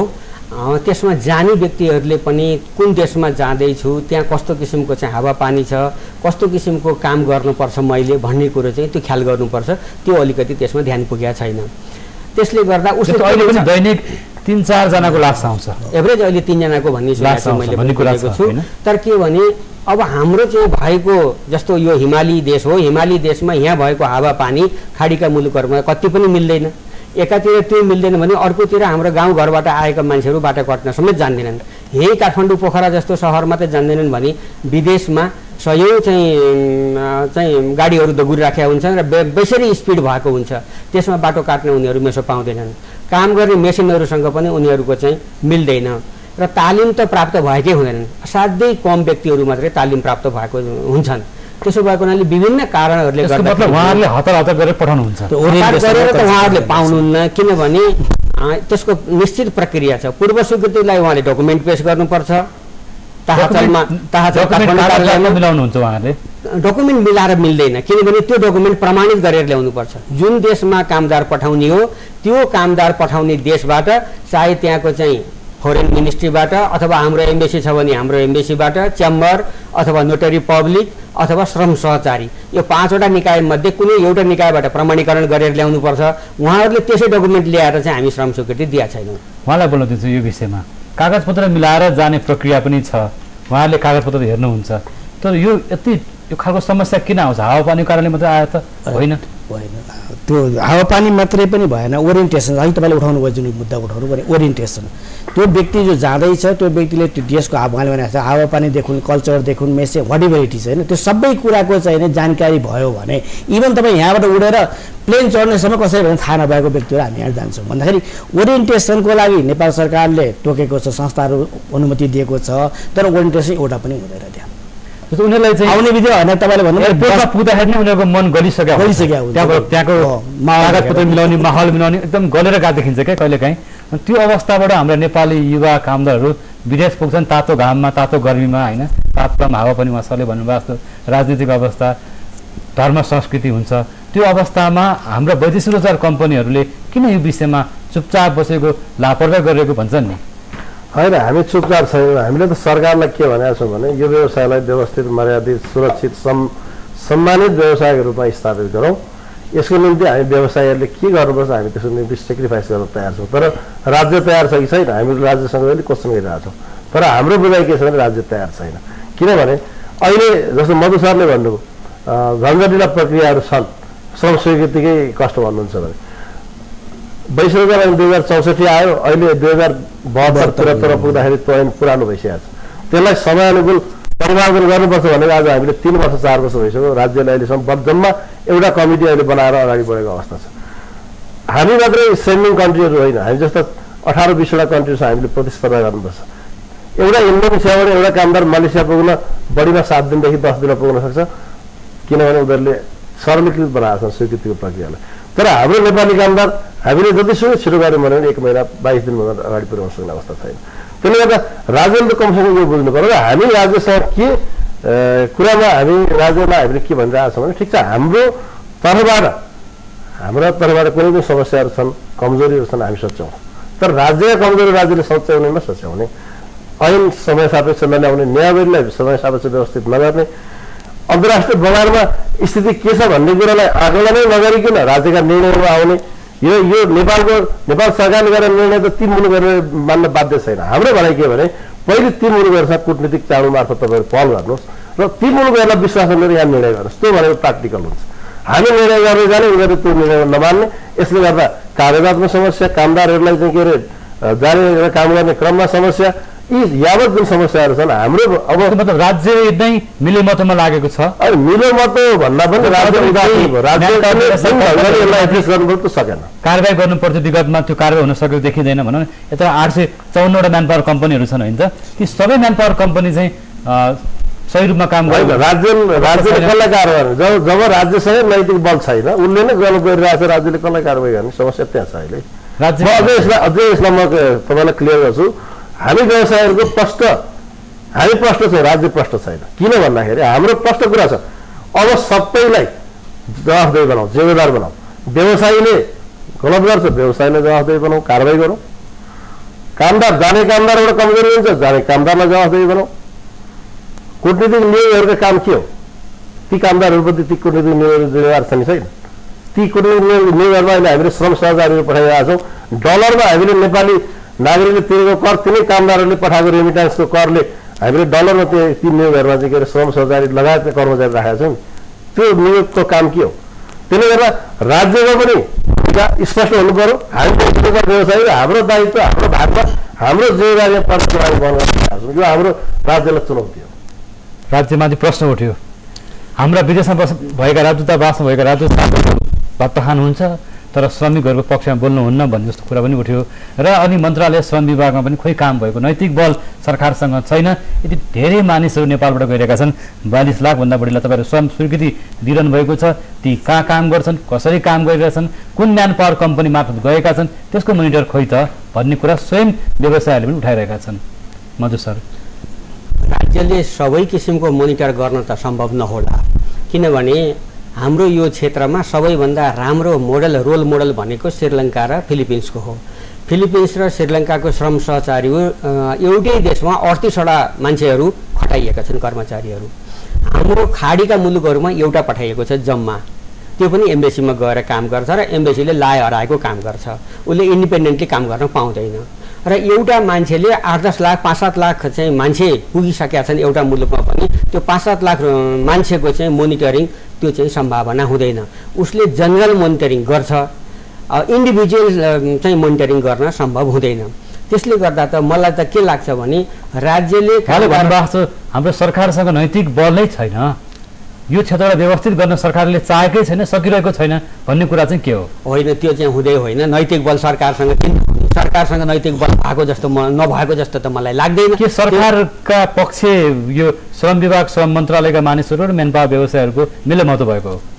त्यसमा जाने व्यक्तिहरूले पनि कुन देशमा जाँदैछु त्यहाँ कस्तो किसिमको चाहिँ हावापानी छ, कस्तो किसिमको काम गर्नुपर्छ मैले भन्ने कुरो चाहिँ त्यो ख्याल गर्नुपर्छ। त्यो अलिकति त्यसमा ध्यान पुगेको छैन। त्यसले गर्दा उसले अहिले पनि दैनिक 3-4 जनाको लास आउँछ, एभरेज अहिले 3 जनाको भन्ने सुनेको मैले भनेको छु। तर के भने अब हाम्रो चाहिँ भएको जस्तो यो हिमाली देश हो, हिमाली देशमा यहाँ भएको हावापानी खाडीका मुलुकहरूमा कति पनि मिल्दैन। एकातिर त्यो मिल्दैन भने अर्कोतिर हाम्रो गाउँघरबाट आएका मान्छेहरू बाटो कट्न समेत जान्दैनन्। यही काठमाडौँ पोखरा जस्तो सहर मात्रै जान्दैनन् भने विदेशमा सयौँ चाहिँ गाडीहरू दगुरिराखेका हुन्छन् र बेसरी स्पिड भएको हुन्छ। त्यसमा बाटो काट्न उनीहरू मेसो पाउँदैनन्। काम गर्ने मेसिनहरूसँग पनि उनीहरूको चाहिँ मिल्दैन र तालिम त प्राप्त भएकै हुँदैनन्। असाध्यै कम व्यक्तिहरू मात्रै तालिम प्राप्त भएको हुन्छन्। त्यसो भएको हुनाले विभिन्न कारणहरूले गर्दा उहाँहरूले हतार गरेर पठाउनुहुन्छ, गरेर त उहाँहरूले पाउनुहुन्न। किनभने त्यसको निश्चित प्रक्रिया छ। पूर्व स्वीकृतिलाई उहाँले डकुमेन्ट पेश गर्नुपर्छ। मिलाउनुहुन्छ उहाँहरूले डकुमेन्ट मिलाएर मिल्दैन, किनभने त्यो डकुमेन्ट प्रमाणित गरेर ल्याउनुपर्छ। जुन देशमा कामदार पठाउने हो त्यो कामदार पठाउने देशबाट, चाहे त्यहाँको चाहिँ फरेन मिनिस्ट्रीबाट अथवा हाम्रो एम्बेसी छ भने हाम्रो एम्बेसीबाट, च्याम्बर अथवा नोटरी पब्लिक अथवा श्रम सहचारी, यो 5वटा निकायमध्ये कुनै एउटा निकायबाट प्रमाणीकरण गरेर ल्याउनुपर्छ। उहाँहरूले त्यसै डकुमेन्ट ल्याएर चाहिँ हामी श्रम स्वीकृति दिएका छैनौँ। उहाँलाई बोल्न दिन्छु यो विषयमा। कागजपत्र मिलाएर जाने प्रक्रिया पनि छ, उहाँहरूले कागजपत्र हेर्नुहुन्छ। तर यो यति यो खालको समस्या किन आउँछ? हावापानीको कारणले मात्रै आयो त होइन? त्यो हावापानी मात्रै पनि भएन, ओरिएन्टेसन। अहिले तपाईँले उठाउनु भयो जुन मुद्दा उठाउनु भने ओरिएन्टेसन। त्यो व्यक्ति जो जाँदैछ त्यो व्यक्तिले त्यो देशको उहाँले भनेको छ हावापानी देखुन, कल्चर देखुन, मेसे वाट एभर इट इज होइन, त्यो सबै कुराको चाहिँ जानकारी भयो भने इभन तपाईँ यहाँबाट उडेर प्लेन चढ्नेसम्म कसरी भने थाहा नभएको व्यक्तिहरू हामी यहाँ जान्छौँ भन्दाखेरि ओरिएन्टेसनको लागि नेपाल सरकारले तोकेको छ, संस्थाहरू अनुमति दिएको छ, तर ओरिएन्टेसन एउटा पनि हुँदैन त्यहाँ। उनीहरूलाई चाहिँ आउने विधि होइन। तपाईँले भन्नु पुग्दाखेरि नै उनीहरूको मन गलिसक्यो, त्यहाँको कागजपत्र मिलाउने, माहौल मिलाउने एकदम गलेर गएको देखिन्छ क्या कहिलेकाहीँ। त्यो अवस्थाबाट हाम्रा नेपाली युवा कामदारहरू विदेश पुग्छन्, तातो घाममा, तातो गर्मीमा होइन, तापक्रम हावापानी उहाँले भन्नुभएको जस्तो राजनीतिक अवस्था, धर्म संस्कृति हुन्छ। त्यो अवस्थामा हाम्रा वैदेशिक रोजगार कम्पनीहरूले किन यो विषयमा चुपचाप बसेको, लापरवाही गरेको भन्छन् नि? होइन, हामी चुपचाप छैनौँ। हामीले त सरकारलाई के भनेका छौँ भने यो व्यवसायलाई व्यवस्थित, मर्यादित, सुरक्षित, सम्मानित व्यवसायको रूपमा स्थापित गरौँ। यसको निम्ति हामी व्यवसायीहरूले के गर्नुपर्छ हामी त्यसको निम्ति सेक्रिफाइस गर्न तयार छौँ। तर राज्य तयार छ कि छैन हामी राज्यसँग पनि क्वेसन गरिरहेको छौँ। तर हाम्रो बुझाइ के छ भने राज्य तयार छैन। किनभने अहिले जस्तो मधु सरले भन्नुभयो झन्झटिला प्रक्रियाहरू छन्, श्रम स्वीकृतिकै कष्ट भन्नुहुन्छ भने 2064 आयो, अहिले 2072-73 पुग्दाखेरि त्यो ऐन पुरानो भइसकेको छ। त्यसलाई समयानुकूल परिमार्जन गर्नुपर्छ भनेको आज हामीले 3 वर्ष 4 वर्ष भइसक्यो। राज्यले अहिलेसम्म जम्मा एउटा कमिटी अहिले बनाएर अगाडि बढेको अवस्था छ। हामी मात्रै सेन्डिङ कन्ट्रीहरू होइन, हामी जस्ता 18-20वटा कन्ट्रीसँग हामीले प्रतिस्पर्धा गर्नुपर्छ। एउटा इन्डोनेसियाबाट एउटा कामदार मलेसिया पुग्न बढीमा 7 दिनदेखि 10 दिन पुग्न सक्छ, किनभने उनीहरूले सरलीकृत बनाएको छ स्वीकृतिको प्रक्रियालाई। तर हाम्रो नेपाली कामदार हामीले जतिसुकै छिटो गऱ्यौँ भने 1 महिना 22 दिनभन्दा अगाडि पुर्याउन सक्ने अवस्था छैन। त्यसले गर्दा राज्यले त कमसेकम यो बुझ्नु पर्यो। हामी राज्यसँग के कुरामा हामी राज्यलाई हामीले के भनिरहेको छौँ भने ठिक छ हाम्रो तर्फबाट कुनै पनि समस्याहरू छन्, कमजोरीहरू छन्, हामी सच्याउँ। तर राज्यका कमजोरी राज्यले सच्याउनेमा सच्याउने, ऐन समय सापेक्ष नल्याउने, न्यायावलीलाई समय सापेक्ष व्यवस्थित नगर्ने, अन्तर्राष्ट्रिय बजारमा स्थिति के छ भन्ने कुरालाई आकलनै नगरिकन राज्यका निर्णयमा आउने, यो नेपाल सरकारले गरेर निर्णय त 3 मुलुकहरूले मान्न बाध्य छैन। हाम्रो भनाइ के भने पहिले 3 मुलुकहरूसँग कूटनीतिक चाडो मार्फत तपाईँहरू पहल गर्नुहोस् र 3 मुलुकहरूलाई विश्वास गरेर यहाँ निर्णय गर्नुहोस्। त्यो भनेको प्र्याक्टिकल हुन्छ। हामी निर्णय गर्दै जाने, उनीहरूले त्यो निर्णय नमान्ने, यसले गर्दा कागजातमा समस्या, कामदारहरूलाई चाहिँ के अरे जाने काम गर्ने क्रममा समस्या, यी यावत जुन समस्याहरू छन् हाम्रो अब मतलब राज्य नै मिलेमतोमा लागेको छ। अब मिलेमतो भन्दा पनि राज्य एड्रेस गर्नु त सकेन, कारबाही गर्नुपर्छ। विगतमा त्यो कारबाही हुन सकेको देखिँदैन भनौँ न। यता 854वटा म्यान पावर कम्पनीहरू छन् होइन त, ती सबै म्यान पावर कम्पनी चाहिँ सही रूपमा काम गर्दैन। राज्यले कसलाई कारबाही गर्ने? जब राज्यसँग नैतिक बल छैन, उसले नै गलत गरिरहेको छ, राज्यले कसलाई कारबाही गर्ने? समस्या त्यहाँ छ अहिले। अझै यसलाई म तपाईँलाई क्लियर गर्छु, हामी व्यवसायहरूको हामी प्रष्ट छौँ, राज्य प्रष्ट छैन। किन भन्दाखेरि हाम्रो प्रष्ट कुरा छ, अब सबैलाई जवाफदेही बनाऊ, जिम्मेदार बनाऊ। व्यवसायीले गलत गर्छ, व्यवसायलाई जवाफदेही बनाऊ, कारबाही गरौँ। कामदार जाने कामदारबाट कमजोरी हुन्छ, जाने कामदारलाई जवाफदेही बनाऊ। कूटनीतिक नियोगहरूको काम के हो? ती कामदारहरूप्रति ती कूटनीतिक नियोग जिम्मेवार छन् छैन? ती कूटनीतिक नियोगहरूमा अहिले हामीले श्रम सहचारीहरू पठाइरहेका छौँ। डलरमा हामीले नेपाली नागरिकले तिरेको कर तिनै कामदारहरूले पठाएको रेमिटान्सको करले हामीले डलरमा ती नियोगहरूमा चाहिँ के अरे श्रम सहचारी लगायतका कर्मचारी राखेका छौँ। त्यो नियोगको काम के हो? त्यसले गर्दा राज्यको पनि स्पष्ट हुनु पर्यो। हामी व्यवसायी हाम्रो दायित्व, हाम्रो भागमा हाम्रो जिम्मेवारी प्रशासन बन्द गर्छौँ। यो हाम्रो राज्यलाई चुनौती हो। राज्यमाथि प्रश्न उठ्यो, हाम्रा विदेशमा भएका राजदूतावासमा भएका राजदूतहरू भत्ता खानुहुन्छ तर श्रमिकहरूको पक्षमा बोल्नुहुन्न भन्ने जस्तो कुरा पनि उठ्यो र अनि मन्त्रालय श्रम विभागमा पनि खोइ काम भएको नैतिक बल सरकारसँग छैन। यति धेरै मानिसहरू नेपालबाट गइरहेका छन्, 42 लाखभन्दा बढीलाई तपाईँहरू श्रम स्वीकृति दिइरहनु भएको छ। ती कहाँ काम गर्छन्, कसरी काम गरिरहेछन्, कुन म्यान पावर कम्पनी मार्फत गएका छन्, त्यसको मोनिटर खोइ त भन्ने कुरा स्वयं व्यवसायहरूले पनि उठाइरहेका छन्। मधु सर, राज्यले सबै किसिमको मोनिटर गर्न त सम्भव नहोला, किनभने हाम्रो यो क्षेत्रमा सबैभन्दा राम्रो मोडल रोल मोडल भनेको श्रीलङ्का र फिलिपिन्सको हो। फिलिपिन्स र श्रीलङ्काको श्रम सहचारी एउटै देशमा 38वटा मान्छेहरू खटाइएका छन्, कर्मचारीहरू। हाम्रो खाडीका मुलुकहरूमा एउटा पठाइएको छ जम्मा, त्यो पनि एम्बेसीमा गएर काम गर्छ र एम्बेसीले लाए हराएको काम गर्छ। उसले इन्डिपेन्डेन्टली काम गर्न पाउँदैन र एउटा मान्छेले 8-10 लाख 5-7 लाख चाहिँ मान्छे पुगिसकेका छन् एउटा मुलुकमा पनि, त्यो 5-7 लाख मान्छेको चाहिँ मोनिटरिङ त्यो चाहिँ सम्भावना हुँदैन। उसले जनरल मोनिटरिङ गर्छ, इन्डिभिजुअल चाहिँ मोनिटरिङ गर्न सम्भव हुँदैन। त्यसले गर्दा त मलाई त के लाग्छ भने राज्यले हाम्रो सरकारसँग नैतिक बल नै छैन, यो क्षेत्रलाई व्यवस्थित गर्न सरकारले चाहेकै छैन, सकिरहेको छैन भन्ने कुरा चाहिँ के हो? होइन, त्यो चाहिँ हुँदै होइन। नैतिक बल सरकारसँग सरकारसँग नैतिक बल भएको जस्तो नभएको जस्तो त मलाई लाग्दैन। के सरकारका पक्ष यो श्रम विभाग श्रम मन्त्रालयका मानिसहरू र म्यान पावर व्यवसायहरूको मिलेमतो भएको हो?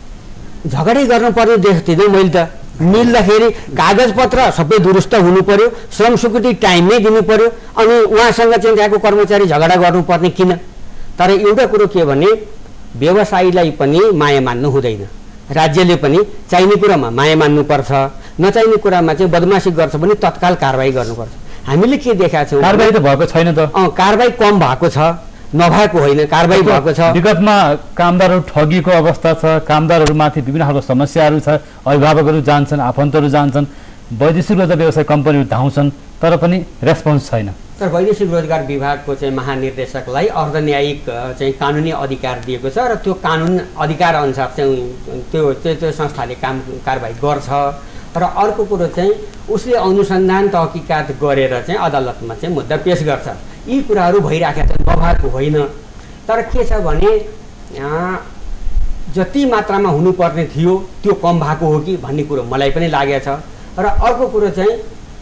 झगडै गर्नुपर्ने देख्दिनँ मैले त। मिल्दाखेरि कागजपत्र सबै दुरुस्त हुनु पर्यो, श्रम स्वीकृति टाइममै दिनु पर्यो, अनि उहाँसँग चाहिँ त्यहाँको कर्मचारी झगडा गर्नुपर्ने किन? तर एउटा कुरो के भने व्यवसायीलाई पनि माया मान्नु हुँदैन, राज्यले पनि चाहिने कुरामा माया मान्नुपर्छ, नचाहिने कुरामा चाहिँ बदमासी गर्छ भने तत्काल कारबाही गर्नुपर्छ। हामीले के देखाएको छौँ? कारबाही त भएको छैन त। कारबाही कम भएको छ, नभएको होइन, कारबाही भएको छ। विगतमा कामदारहरू ठगिएको अवस्था छ, कामदारहरूमाथि विभिन्न खालको समस्याहरू छ, अभिभावकहरू जान्छन्, आफन्तहरू जान्छन्, वैदेशिक रोजगार व्यवसाय कम्पनीहरू धाउँछन्, तर पनि रेस्पोन्स छैन। तर वैदेशिक रोजगार विभागको चाहिँ महानिर्देशकलाई अर्धन्यायिक चाहिँ कानुनी अधिकार दिएको छ र त्यो कानुन अधिकार अनुसार चाहिँ त्यो संस्थाले कारबाही गर्छ। र अर्को कुरो चाहिँ उसले अनुसन्धान तहकिकात गरेर चाहिँ अदालतमा चाहिँ मुद्दा पेश गर्छ। यी कुराहरू भइराखेका छन्, नभएको होइन। तर के छ भने जति मात्रामा हुनुपर्ने थियो त्यो कम भएको हो कि भन्ने कुरो मलाई पनि लागेको छ। र अर्को कुरो चाहिँ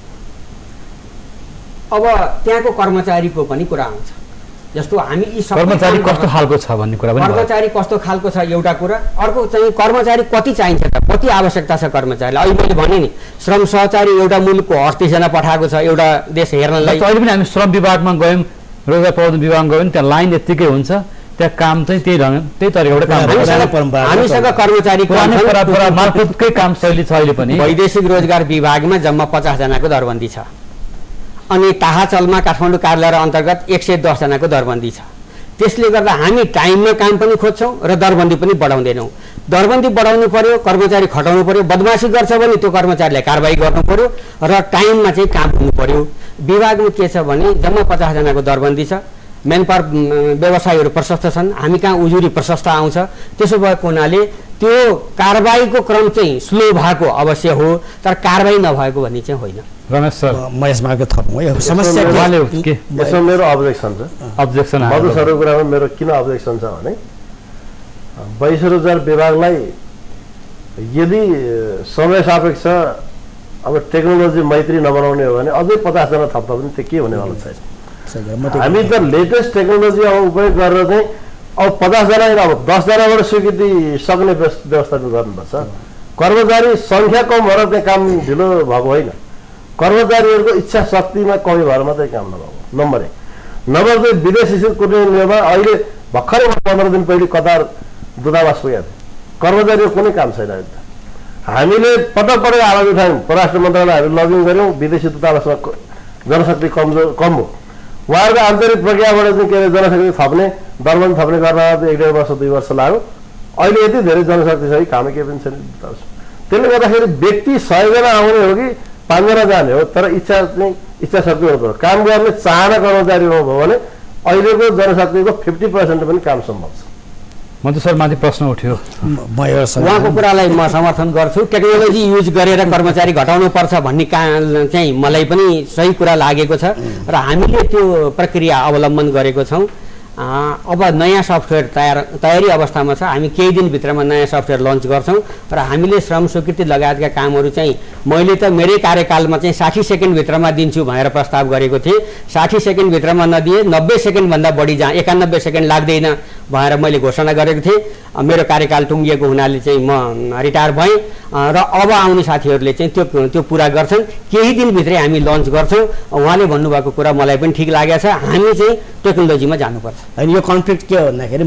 अब त्यहाँको कर्मचारीको पनि कुरा आउँछ, जस्तो हामी यी कर्मचारी कस्तो खालको छ भन्ने कुरा पनि, कर्मचारी कस्तो खालको छ एउटा कुरा। अर्को चाहिँ कर्मचारी कति चाहिन्छ त, कति आवश्यकता छ कर्मचारीलाई? अहिले मैले भने नि श्रम सहचारी एउटा मुलुकको 38 जना पठाएको छ एउटा देश हेर्नलाई। अहिले पनि हामी श्रम विभागमा गयौँ, रोजगार प्रबन्धन विभागमा गयौँ, त्यहाँ लाइन यत्तिकै हुन्छ, त्यहाँ काम चाहिँ त्यही तरिकाबाट काम हुन्छ। हामीसँग कर्मचारी मार्फतकै काम शैली छ। अहिले पनि वैदेशिक रोजगार विभागमा जम्मा 50 जनाको दरबन्दी छ, अनि ताहाचलमा काठमाडौँ कार्यालय अन्तर्गत 110 जनाको दरबन्दी छ। त्यसले गर्दा हामी टाइममा काम पनि खोज्छौँ र दरबन्दी पनि बढाउँदैनौँ। दरबन्दी बढाउनु पर्यो, कर्मचारी खटाउनु पर्यो, बदमासी गर्छ भने त्यो कर्मचारीलाई कारबाही गर्नु पर्यो र टाइममा चाहिँ काम हुनु पर्यो। विभागमा के छ भने जम्मा 50 जनाको दरबन्दी छ, म्यान पावर व्यवसायीहरू प्रशस्त छन्, हामी कहाँ उजुरी प्रशस्त आउँछ। त्यसो भएको हुनाले त्यो कारबाहीको क्रम चाहिँ स्लो भएको अवश्य हो, तर कारबाही नभएको भन्ने चाहिँ होइन। रमेश सर, म यसमा थप्नु यो समस्या के यसमा मेरो अब्जेक्सन छ। अब्जेक्सन मधु सरको कुरामा मेरो किन अब्जेक्सन छ भने वैदेशिक रोजगार विभागलाई यदि समय सापेक्ष अब टेक्नोलोजी मैत्री नबनाउने हो भने अझै 50 जना थप्दा पनि त्यो के हुनेवाला छैन। हामी त लेटेस्ट टेक्नोलोजी अब उपयोग गरेर चाहिँ अब 50 जना अब 10 जनाबाट स्वीकृति सक्ने व्यवस्था गर्नुपर्छ। कर्मचारी सङ्ख्या कम भएर त्यहाँ काम ढिलो भएको होइन, कर्मचारीहरूको इच्छा शक्तिमा कमी भएर मात्रै काम नभएको। नम्बर 1। नम्बर 2, विदेशी कूटनीतिमा अहिले भर्खरै 15 दिन पहिले कतार दूतावास पुगेको थियो, कर्मचारीको कुनै काम छैन। हामीले पटक आवाज उठायौँ, परराष्ट्र मन्त्रालय हामी लगिङ गऱ्यौँ, विदेशी दूतावासमा जनशक्ति कम हो। उहाँहरूको आन्तरिक प्रक्रियाबाट चाहिँ के अरे जनशक्ति थप्ने दरबन्द थप्ने गर्न 1.5 वर्ष 2 वर्ष लाग्यो। अहिले यति धेरै जनशक्ति छ कि काम केही पनि छैन। त्यसले गर्दाखेरि व्यक्ति 100 जना आउने हो कि 5 जना जाने हो, तर इच्छा शक्ति हुनुपर्छ। काम गर्ने चाहना कर्मचारी हो भने अहिलेको जनशक्तिको 50% पनि काम सम्भव छ। म त सर माथि प्रश्न उठ्यो, उहाँको कुरालाई म समर्थन गर्छु। टेक्नोलोजी युज गरेर कर्मचारी घटाउनु पर्छ भन्ने चाहिँ मलाई पनि सही कुरा लागेको छ र हामीले त्यो प्रक्रिया अवलम्बन गरेको छौँ। अब नयाँ सफ्टवेयर तयारी अवस्थामा छ। हामी केही दिनभित्रमा नयाँ सफ्टवेयर लन्च गर्छौँ र हामीले श्रम स्वीकृति लगायतका कामहरू चाहिँ मैले त मेरै कार्यकालमा चाहिँ 60 सेकेन्डभित्रमा दिन्छु भनेर प्रस्ताव गरेको थिएँ। 60 सेकेन्डभित्रमा नदिए 90 सेकेन्डभन्दा बढी जहाँ 91 सेकेन्ड लाग्दैन भनेर मैले घोषणा गरेको थिएँ। मेरो कार्यकाल टुङ्गिएको हुनाले चाहिँ म रिटायर भएँ र अब आउने साथीहरूले चाहिँ त्यो पुरा गर्छन्। केही दिनभित्रै हामी लन्च गर्छौँ। उहाँले भन्नुभएको कुरा मलाई पनि ठिक लागेको छ। हामी चाहिँ टेक्नोलोजीमा जानुपर्छ। होइन यो कन्फ्लिक्ट के हो भन्दाखेरि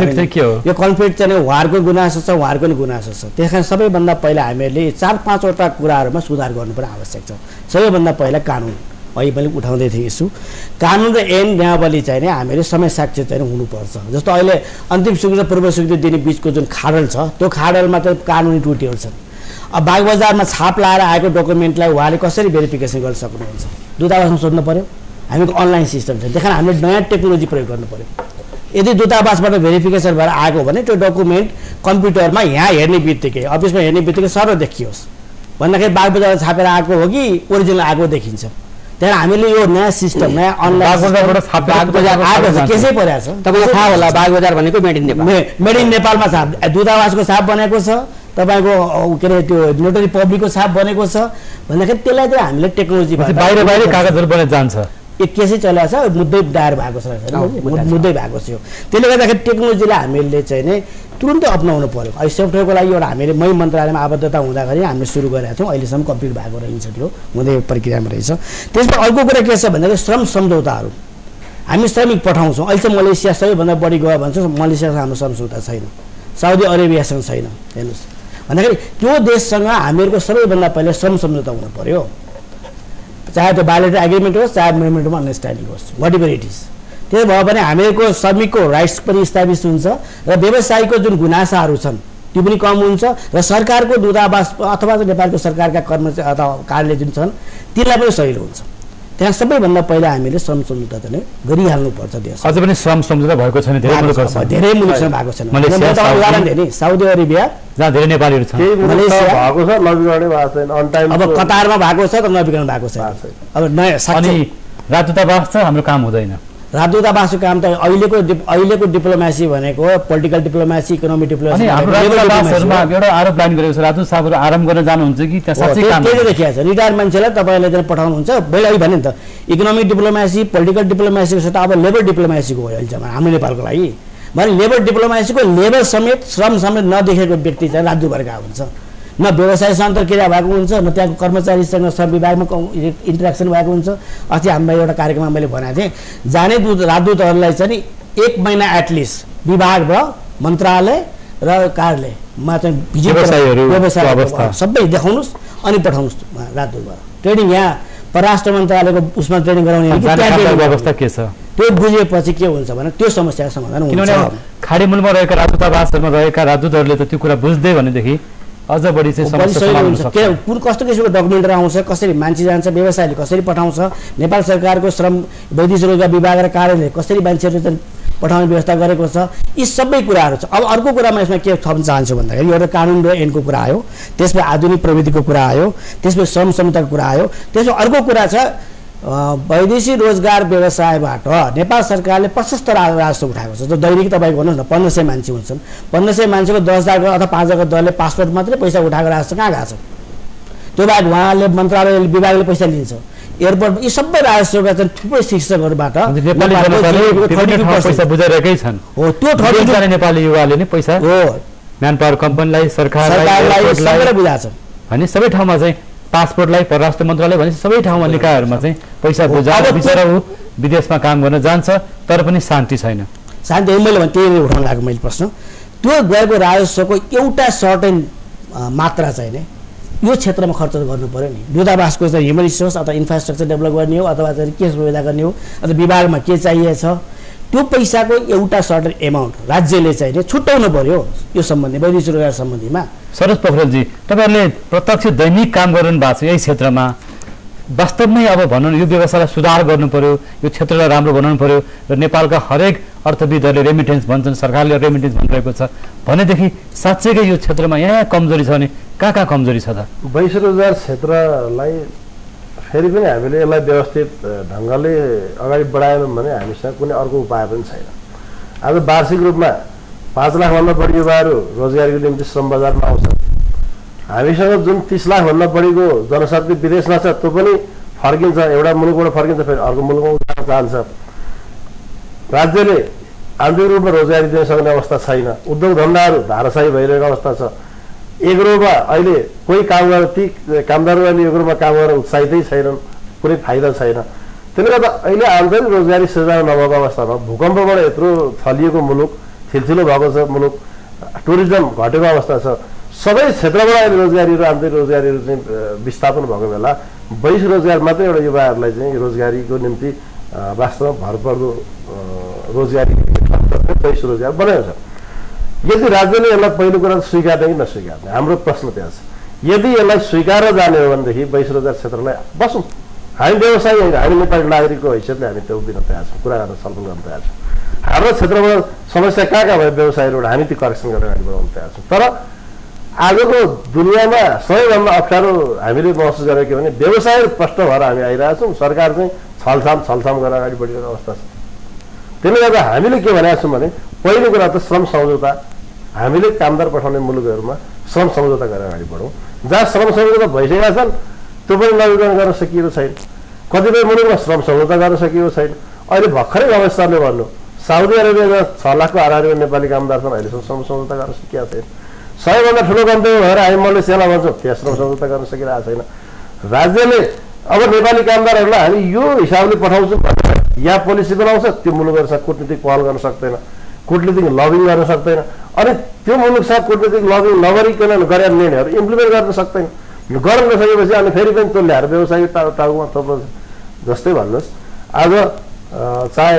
यो कन्फ्लिक्ट चाहिँ उहाँहरूको गुनासो छ, उहाँहरूको पनि गुनासो छ। त्यस कारण सबैभन्दा पहिला हामीहरूले 4-5वटा कुराहरूमा सुधार गर्नुपर्ने आवश्यक छ। सबैभन्दा पहिला कानुन, अहिले मैले उठाउँदै थिएँ इस्यु। कानुन र ऐन नियमावली चाहिँ नि हामीले समय साक्षर चाहिँ हुनुपर्छ। जस्तो अहिले अन्तिम स्वीकृति पूर्व स्वीकृति दिने बिचको जुन खाडल छ त्यो खाडलमा चाहिँ कानुनी त्रुटिहरू छन्। अब बागबजारमा छाप लाएर आएको डकुमेन्टलाई उहाँले कसरी भेरिफिकेसन गर्न सक्नुहुन्छ? दूतावासमा सोध्नु पऱ्यो। हामीको अनलाइन सिस्टम छ, त्यही कारण हामीले नयाँ टेक्नोलोजी प्रयोग गर्नु पऱ्यो। यदि दूतावासबाट भेरिफिकेसन भएर आएको भने त्यो डकुमेन्ट कम्प्युटरमा यहाँ हेर्ने बित्तिकै अफिसमा हेर्ने बित्तिकै सर देखियोस् भन्दाखेरि बागबजारमा छापेर आएको हो कि ओरिजिनल आएको देखिन्छ। त्यहाँ हामीले यो नयाँ सिस्टम नयाँ अनलाइन बागबजार आएको छ, केसै परेको छ। तपाईँलाई थाहा होला बागबजार भनेको made in Nepal, made in नेपालमा छाप, दूतावासको छाप बनेको छ, तपाईँको के अरे त्यो नोटरी पब्लिकको छाप बनेको छ भन्दाखेरि त्यसलाई चाहिँ हामीले टेक्नोलोजी बाहिर कागजहरू बनेर जान्छ। एक केसै चलेको छ, मुद्दै दायर भएको छ, मुद्दै भएको छ। त्यसले गर्दाखेरि टेक्नोलोजीलाई हामीले चाहिँ नै तुरुन्तै अप्नाउनु पर्यो। अहिले सफ्टवेयरको लागि एउटा हामीले मै मन्त्रालयमा आबद्धता हुँदाखेरि हामीले सुरु गरेका थियौँ। अहिलेसम्म कम्प्लिट भएको रहन्छ, त्यो हुँदै प्रक्रियामा रहेछ। त्यसमा अर्को कुरा के छ भन्दाखेरि श्रम सम्झौताहरू हामी श्रमिक पठाउँछौँ। अहिले चाहिँ मलेसिया सबैभन्दा बढी गयो भन्छ, मलेसियासँग हाम्रो सम्झौता छैन, साउदी अरेबियासँग छैन। हेर्नुहोस् भन्दाखेरि त्यो देशसँग हामीहरूको सबैभन्दा पहिला श्रम सम्झौता हुनु पर्यो। चाहे त्यो बायोलेटरल एग्रिमेन्ट होस्, चाहे मेमोरेन्डम अफ अन्डरस्ट्यान्डिङ होस्, वाट एभर इट इज। त्यसो भयो भने हामीहरूको श्रमिकको राइट्स पनि इस्टाब्लिस हुन्छ र व्यवसायीको जुन गुनासाहरू छन् त्यो पनि कम हुन्छ र सरकारको दूतावास अथवा नेपालको सरकारका कर्मचारी अथवा कार्यालय जुन छन् तिनलाई पनि सजिलो हुन्छ। त्यहाँ सबैभन्दा पहिला हामीले श्रम सम्झौता चाहिँ गरिहाल्नुपर्छ। देश अझै पनि श्रम सम्झौता भएको छैन, धेरै मुलुकसँग भएको छैन। उदाहरण दिने साउदी अरेबिया जहाँ धेरै नेपालीहरू छन्, मलेसिया भएको छ, नबिग्राउने भएको छैन। अन टाइम अब कतारमा भएको छ तर नबिग्राउनु भएको छैन। अब नयाँ अनि राजदूतावास छ, हाम्रो काम हुँदैन। राजदूतावासको काम त अहिलेको डिप्लोमेसी भनेको पोलिटिकल डिप्लोमेसी, इकोनोमिक डिप्लोमेसी। राजदूतावासहरुमा एउटा आरोप लाइन गरेको छ, राजदूत साहबहरू आराम गर्न जानुहुन्छ कि त्यहाँ साच्चै काम देखिएको छ। रिटायर मान्छेलाई तपाईँले चाहिँ पठाउनुहुन्छ। मैले अहिले भने नि त इकोनोमिक डिप्लोमेसी, पोलिटिकल डिप्लोमेसीको सट्टा अब लेबर डिप्लोमेसीको हो अहिलेसम्म हाम्रो नेपालको लागि। भने लेबर डिप्लोमेसीको लेबर समेत श्रम समेत नदेखेको व्यक्ति चाहिँ राजदूत भएका हुन्छ। न व्यवसायसँग अन्तर्क्रिया भएको हुन्छ, न त्यहाँको कर्मचारीसँग श्रम विभागमा इन्टरेक्सन भएको हुन्छ। अस्ति हामीलाई एउटा कार्यक्रममा मैले भनेको थिएँ, जाने राजदूतहरूलाई चाहिँ 1 महिना एटलिस्ट विभाग र मन्त्रालय र कार्यालयमा चाहिँ भिजिट व्यवसाय सबै देखाउनुहोस् अनि पठाउनुहोस् राजदूतबाट। ट्रेनिङ यहाँ परराष्ट्र मन्त्रालयको उसमा ट्रेनिङ गराउने व्यवस्था के छ त्यो बुझेपछि के हुन्छ भने त्यो समस्याको समाधान हुन्छ। किनभने खाडी मूलमा रहेका राजदूतावासहरूमा रहेका राजदूतहरूले त त्यो कुरा बुझ्दै भनेदेखि अझ बढी चाहिँ समस्या हुन्छ। कुन कस्तो किसिमको डकुमेन्टहरू आउँछ, कसरी मान्छे जान्छ, व्यवसायले कसरी पठाउँछ, नेपाल सरकारको श्रम वैदेशिक रोजगार विभाग र कार्यालयले कसरी मान्छेहरू चाहिँ पठाउने व्यवस्था गरेको छ, यी सबै कुराहरू छ। अब अर्को कुरामा यसमा के थप्न चाहन्छु भन्दाखेरि एउटा कानुन र ऐनको कुरा आयो, त्यसमा आधुनिक प्रविधिको कुरा आयो, त्यसमा श्रम सम्झौताको कुरा आयो। त्यसमा अर्को कुरा छ वैदेशिक रोजगार व्यवसायबाट नेपाल सरकारले प्रशस्त राजस्व उठाएको छ। जो दैनिक तपाईँको भन्नुहोस् न 1500 मान्छे हुन्छन्, 1500 मान्छेको 10,000 अथवा 5,000 दरले पासपोर्ट मात्रै पैसा उठाएको राजस्व कहाँ गएको छ? त्यो बाहेक उहाँले मन्त्रालय विभागले पैसा लिन्छ, एयरपोर्ट, यी सबै राजस्वका चाहिँ थुप्रै शिक्षकहरूबाट पैसा बुझाइरहेकै छन्। हो त्यो 30 नेपाली युवाले नै पैसा हो म्यान पावर कम्पनीलाई, सरकारलाई सबैलाई बुझाएको छ भने सबै ठाउँमा चाहिँ पासपोर्टलाई परराष्ट्र मन्त्रालय भने सबै ठाउँमा निकायहरूमा चाहिँ पैसा बुझाएर बिचरा ऊ विदेशमा काम गर्न जान्छ तर पनि शान्ति छैन। शान्ति मैले भने त्यही उठाउन लागेको मैले प्रश्न। त्यो गएको राजस्वको एउटा सर्टेन मात्रा चाहिँ नै यो क्षेत्रमा खर्च गर्नु पर्यो नि। दूतावासको चाहिँ ह्युमन रिसोर्स अथवा इन्फ्रास्ट्रक्चर डेभलप गर्ने हो अथवा चाहिँ के सुविधा गर्ने हो अथवा विभागमा के चाहिएछ त्यो पैसाको एउटा सर्टेन एमाउन्ट राज्यले चाहिँ छुट्याउनु पर्यो यो सम्बन्धी वैदेशिक रोजगार सम्बन्धीमा। सरोज पोखरेलजी, तपाईँहरूले प्रत्यक्ष दैनिक काम गर्नु भएको छ यही क्षेत्रमा, वास्तवमै अब भनौँ यो व्यवस्थालाई सुधार गर्नु पर्यो, यो क्षेत्रलाई राम्रो बनाउनु पर्यो र नेपालका हरेक अर्थविदहरूले रेमिटेन्स भन्छन्, सरकारले रेमिटेन्स भनिरहेको छ भनेदेखि साँच्चैकै यो क्षेत्रमा यहाँ कमजोरी छ भने कहाँ कमजोरी छ त? वैश्विक रोजगार क्षेत्रलाई फेरि पनि हामीले यसलाई व्यवस्थित ढङ्गले अगाडि बढाएनौँ भने हामीसँग कुनै अर्को उपाय पनि छैन। आज वार्षिक रूपमा 5 लाखभन्दा बढी युवाहरू रोजगारीको निम्ति श्रम बजारमा आउँछन्। हामीसँग जुन 30 लाखभन्दा बढीको जनशक्ति विदेशमा छ त्यो पनि फर्किन्छ, एउटा मुलुकबाट फर्किन्छ फेरि अर्को मुलुकमा उठाउन चाहन्छ। राज्यले आन्तरिक रूपमा रोजगारी दिन सक्ने अवस्था छैन, उद्योग धन्दाहरू धाराशाही भइरहेको अवस्था छ। एक रूपमा अहिले कोही काम गरेर ती कामदारहरू अहिले एक रूपमा काम गरेर उत्साहितै छैनन्, कुनै फाइदा छैन। त्यसले गर्दा अहिले आन्तरिक रोजगारी सृजना नभएको अवस्थामा भूकम्पबाट यत्रो थलिएको मुलुक, थिलथिलो भएको छ मुलुक, टुरिज्म घटेको अवस्था छ, सबै क्षेत्रबाट अहिले रोजगारी र आन्तरिक रोजगारीहरू चाहिँ विस्थापन भएको बेला वैश्विक रोजगार मात्रै एउटा युवाहरूलाई चाहिँ रोजगारीको निम्ति वास्तवमा भरपर्दो रोजगारी वैश्विक रोजगार बनाएको छ। यदि राज्यले यसलाई पहिलो कुरा स्वीकार्ने कि नस्वीकार्ने, हाम्रो प्रश्न त्यहाँ छ। यदि यसलाई स्वीकारेर जाने हो भनेदेखि वैश्विक रोजगार क्षेत्रलाई बसौँ, हामी व्यवसायी होइन, हामी नेपाली नागरिकको हैसियतले हामी त्यो दिन तयार छौँ, कुरा गर्न छलफल गर्न तयार छौँ। हाम्रो क्षेत्रमा समस्या कहाँ भयो व्यवसायीबाट हामी त्यो करेक्सन गरेर अगाडि बढाउन तयार छौँ। तर आजको दुनियाँमा सबैभन्दा अप्ठ्यारो हामीले महसुस गरेको के भने व्यवसाय प्रष्ट भएर हामी आइरहेका छौँ, सरकार चाहिँ छलछाम गरेर अगाडि बढिरहेको अवस्था छ। त्यसले गर्दा हामीले के भनेका छौँ भने पहिलो कुरा त श्रम सम्झौता, हामीले कामदार पठाउने मुलुकहरूमा श्रम सम्झौता गरेर अगाडि बढौँ। जहाँ श्रम सम्झौता भइसकेका छन् त्यो पनि नवीकरण गर्न सकिएको छैन, कतिपय मुलुकमा श्रम सम्झौता गर्न सकिएको छैन। अहिले भर्खरै रमेश सरले भन्नु साउदी अरेबियामा 6 लाखको हाराहारीमा नेपाली कामदार छन्, अहिलेसम्म श्रम सम्झौता गर्न सकिएको छैन। सबैभन्दा ठुलो गन्तव्य भएर हामी मलेसियालाई भन्छौँ, त्यहाँ श्रम सम्झौता गर्न सकिरहेको छैन। राज्यले अब नेपाली कामदारहरूलाई हामी यो हिसाबले पठाउँछौँ, यहाँ पोलिसी बनाउँछ, त्यो मुलुकहरूसँग कूटनीतिक पहल गर्न सक्दैन, कूटनीतिक लबिङ गर्न सक्दैन, अनि त्यो मुलुकसँग कूटनीतिक लबिङ नगरिकन गरेका निर्णयहरू इम्प्लिमेन्ट गर्न सक्दैन। गर्न नसकेपछि अनि फेरि पनि त्यो ल्याएर व्यवसायिक टाउमा थप्नु। जस्तै भन्नुहोस् आज चाहे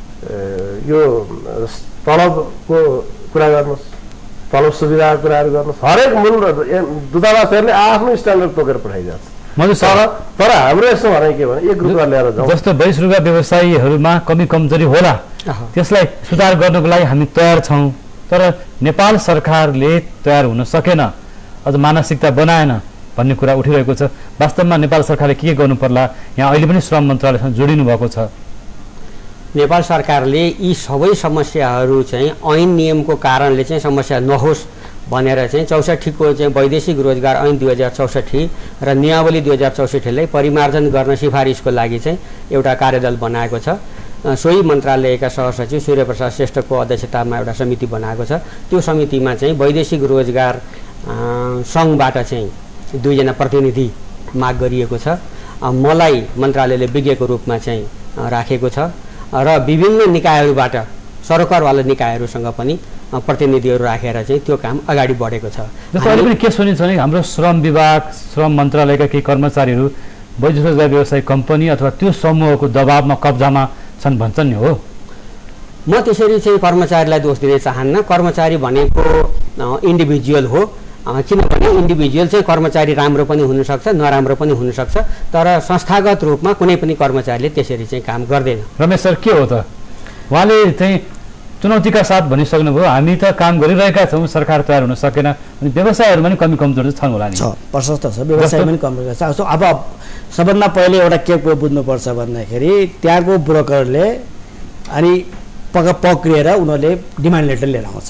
यो तलबको कुरा गर्नुहोस्, तलब सुविधाको कुराहरू गर्नुहोस्, हरेक मुलुक दूतावासहरूले आफ्नो स्ट्यान्डर्ड तोकेर पठाइदिन्छ। तर हाम्रो यस्तो भनाइ के भने एक रुपैयाँ ल्याएर जाउँ। जस्तो वैश्विक रोजगार व्यवसायीहरूमा कमी कमजोरी होला, त्यसलाई सुधार गर्नको लागि हामी तयार छौँ, तर नेपाल सरकारले तयार हुन सकेन, अझ मानसिकता बनाएन भन्ने कुरा उठिरहेको छ। वास्तवमा नेपाल सरकारले के गर्नु पर्ला? यहाँ अहिले पनि श्रम मन्त्रालयसँग जोडिनु भएको छ। नेपाल सरकारले यी सबै समस्याहरू चाहिँ ऐन नियमको कारणले चाहिँ समस्या नहोस् भनेर चाहिँ 64 को चाहिँ वैदेशिक रोजगार ऐन 2064 र नियमावली 2064लाई परिमार्जन गर्न सिफारिसको लागि चाहिँ एउटा कार्यदल बनाएको छ। सोही मन्त्रालयका सहसचिव सूर्यप्रसाद श्रेष्ठको अध्यक्षतामा एउटा समिति बनाएको छ। त्यो समितिमा चाहिँ वैदेशिक रोजगार सङ्घबाट चाहिँ 2 जना प्रतिनिधि माग गरिएको छ। मलाई मन्त्रालयले विज्ञको रूपमा चाहिँ राखेको छ र विभिन्न निकायहरूबाट सरकारवाला निकायहरूसँग पनि प्रतिनिधिहरू राखेर चाहिँ त्यो काम अगाडि बढेको छ। जस्तो अहिले पनि के सुनिन्छ भने हाम्रो श्रम विभाग, श्रम मन्त्रालयका केही कर्मचारीहरू वैदेशिक रोजगार व्यवसाय कम्पनी अथवा त्यो समूहको दबावमा कब्जामा छन् भन्छन् नि हो। म त्यसरी चाहिँ कर्मचारीलाई दोष दिन चाहन्न। कर्मचारी भनेको इन्डिभिजुअल हो, किनभने इन्डिभिजुअल चाहिँ कर्मचारी राम्रो पनि हुनसक्छ, नराम्रो पनि हुनसक्छ, तर संस्थागत रूपमा कुनै पनि कर्मचारीले त्यसरी चाहिँ काम गर्दैन। रमेश सर, के हो त उहाँले चाहिँ चुनौतीका साथ भनिसक्नुभयो, हामी त काम गरिरहेका छौँ, सरकार तयार हुन सकेन, अनि व्यवसायहरूमा पनि कमी कमजोर छन् होला नि? प्रशस्त छ, व्यवसाय पनि कमजोर छ। अब सबभन्दा पहिले एउटा के बुझ्नुपर्छ भन्दाखेरि त्यहाँको ब्रोकरले अनि पक्रिएर उनीहरूले डिमान्ड लेटर लिएर आउँछ,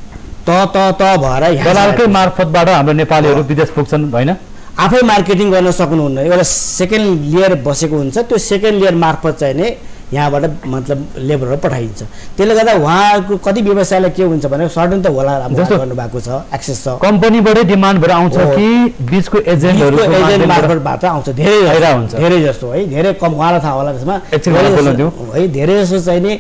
त भएर दलालकै मार्फतबाट हाम्रो नेपालीहरू विदेश पुग्छन् होइन? आफै मार्केटिङ गर्न सक्नुहुन्न, एउटा सेकेन्ड लेयर बसेको हुन्छ, त्यो सेकेन्ड लेयर मार्फत चाहिँ नै यहाँबाट मतलब लेबरहरू पठाइन्छ। त्यसले गर्दा उहाँको कति व्यवसायलाई के हुन्छ भने सर्टन त होला गर्नुभएको छ, एक्सेस छ, कम्पनीबाटै डिमान्ड भएर आउँछ कि बिचको एजेन्टहरू मार्फतबाट आउँछ। धेरै जस्तो है, धेरै कम, उहाँलाई थाहा होला त्यसमा है, धेरै जस्तो चाहिँ नि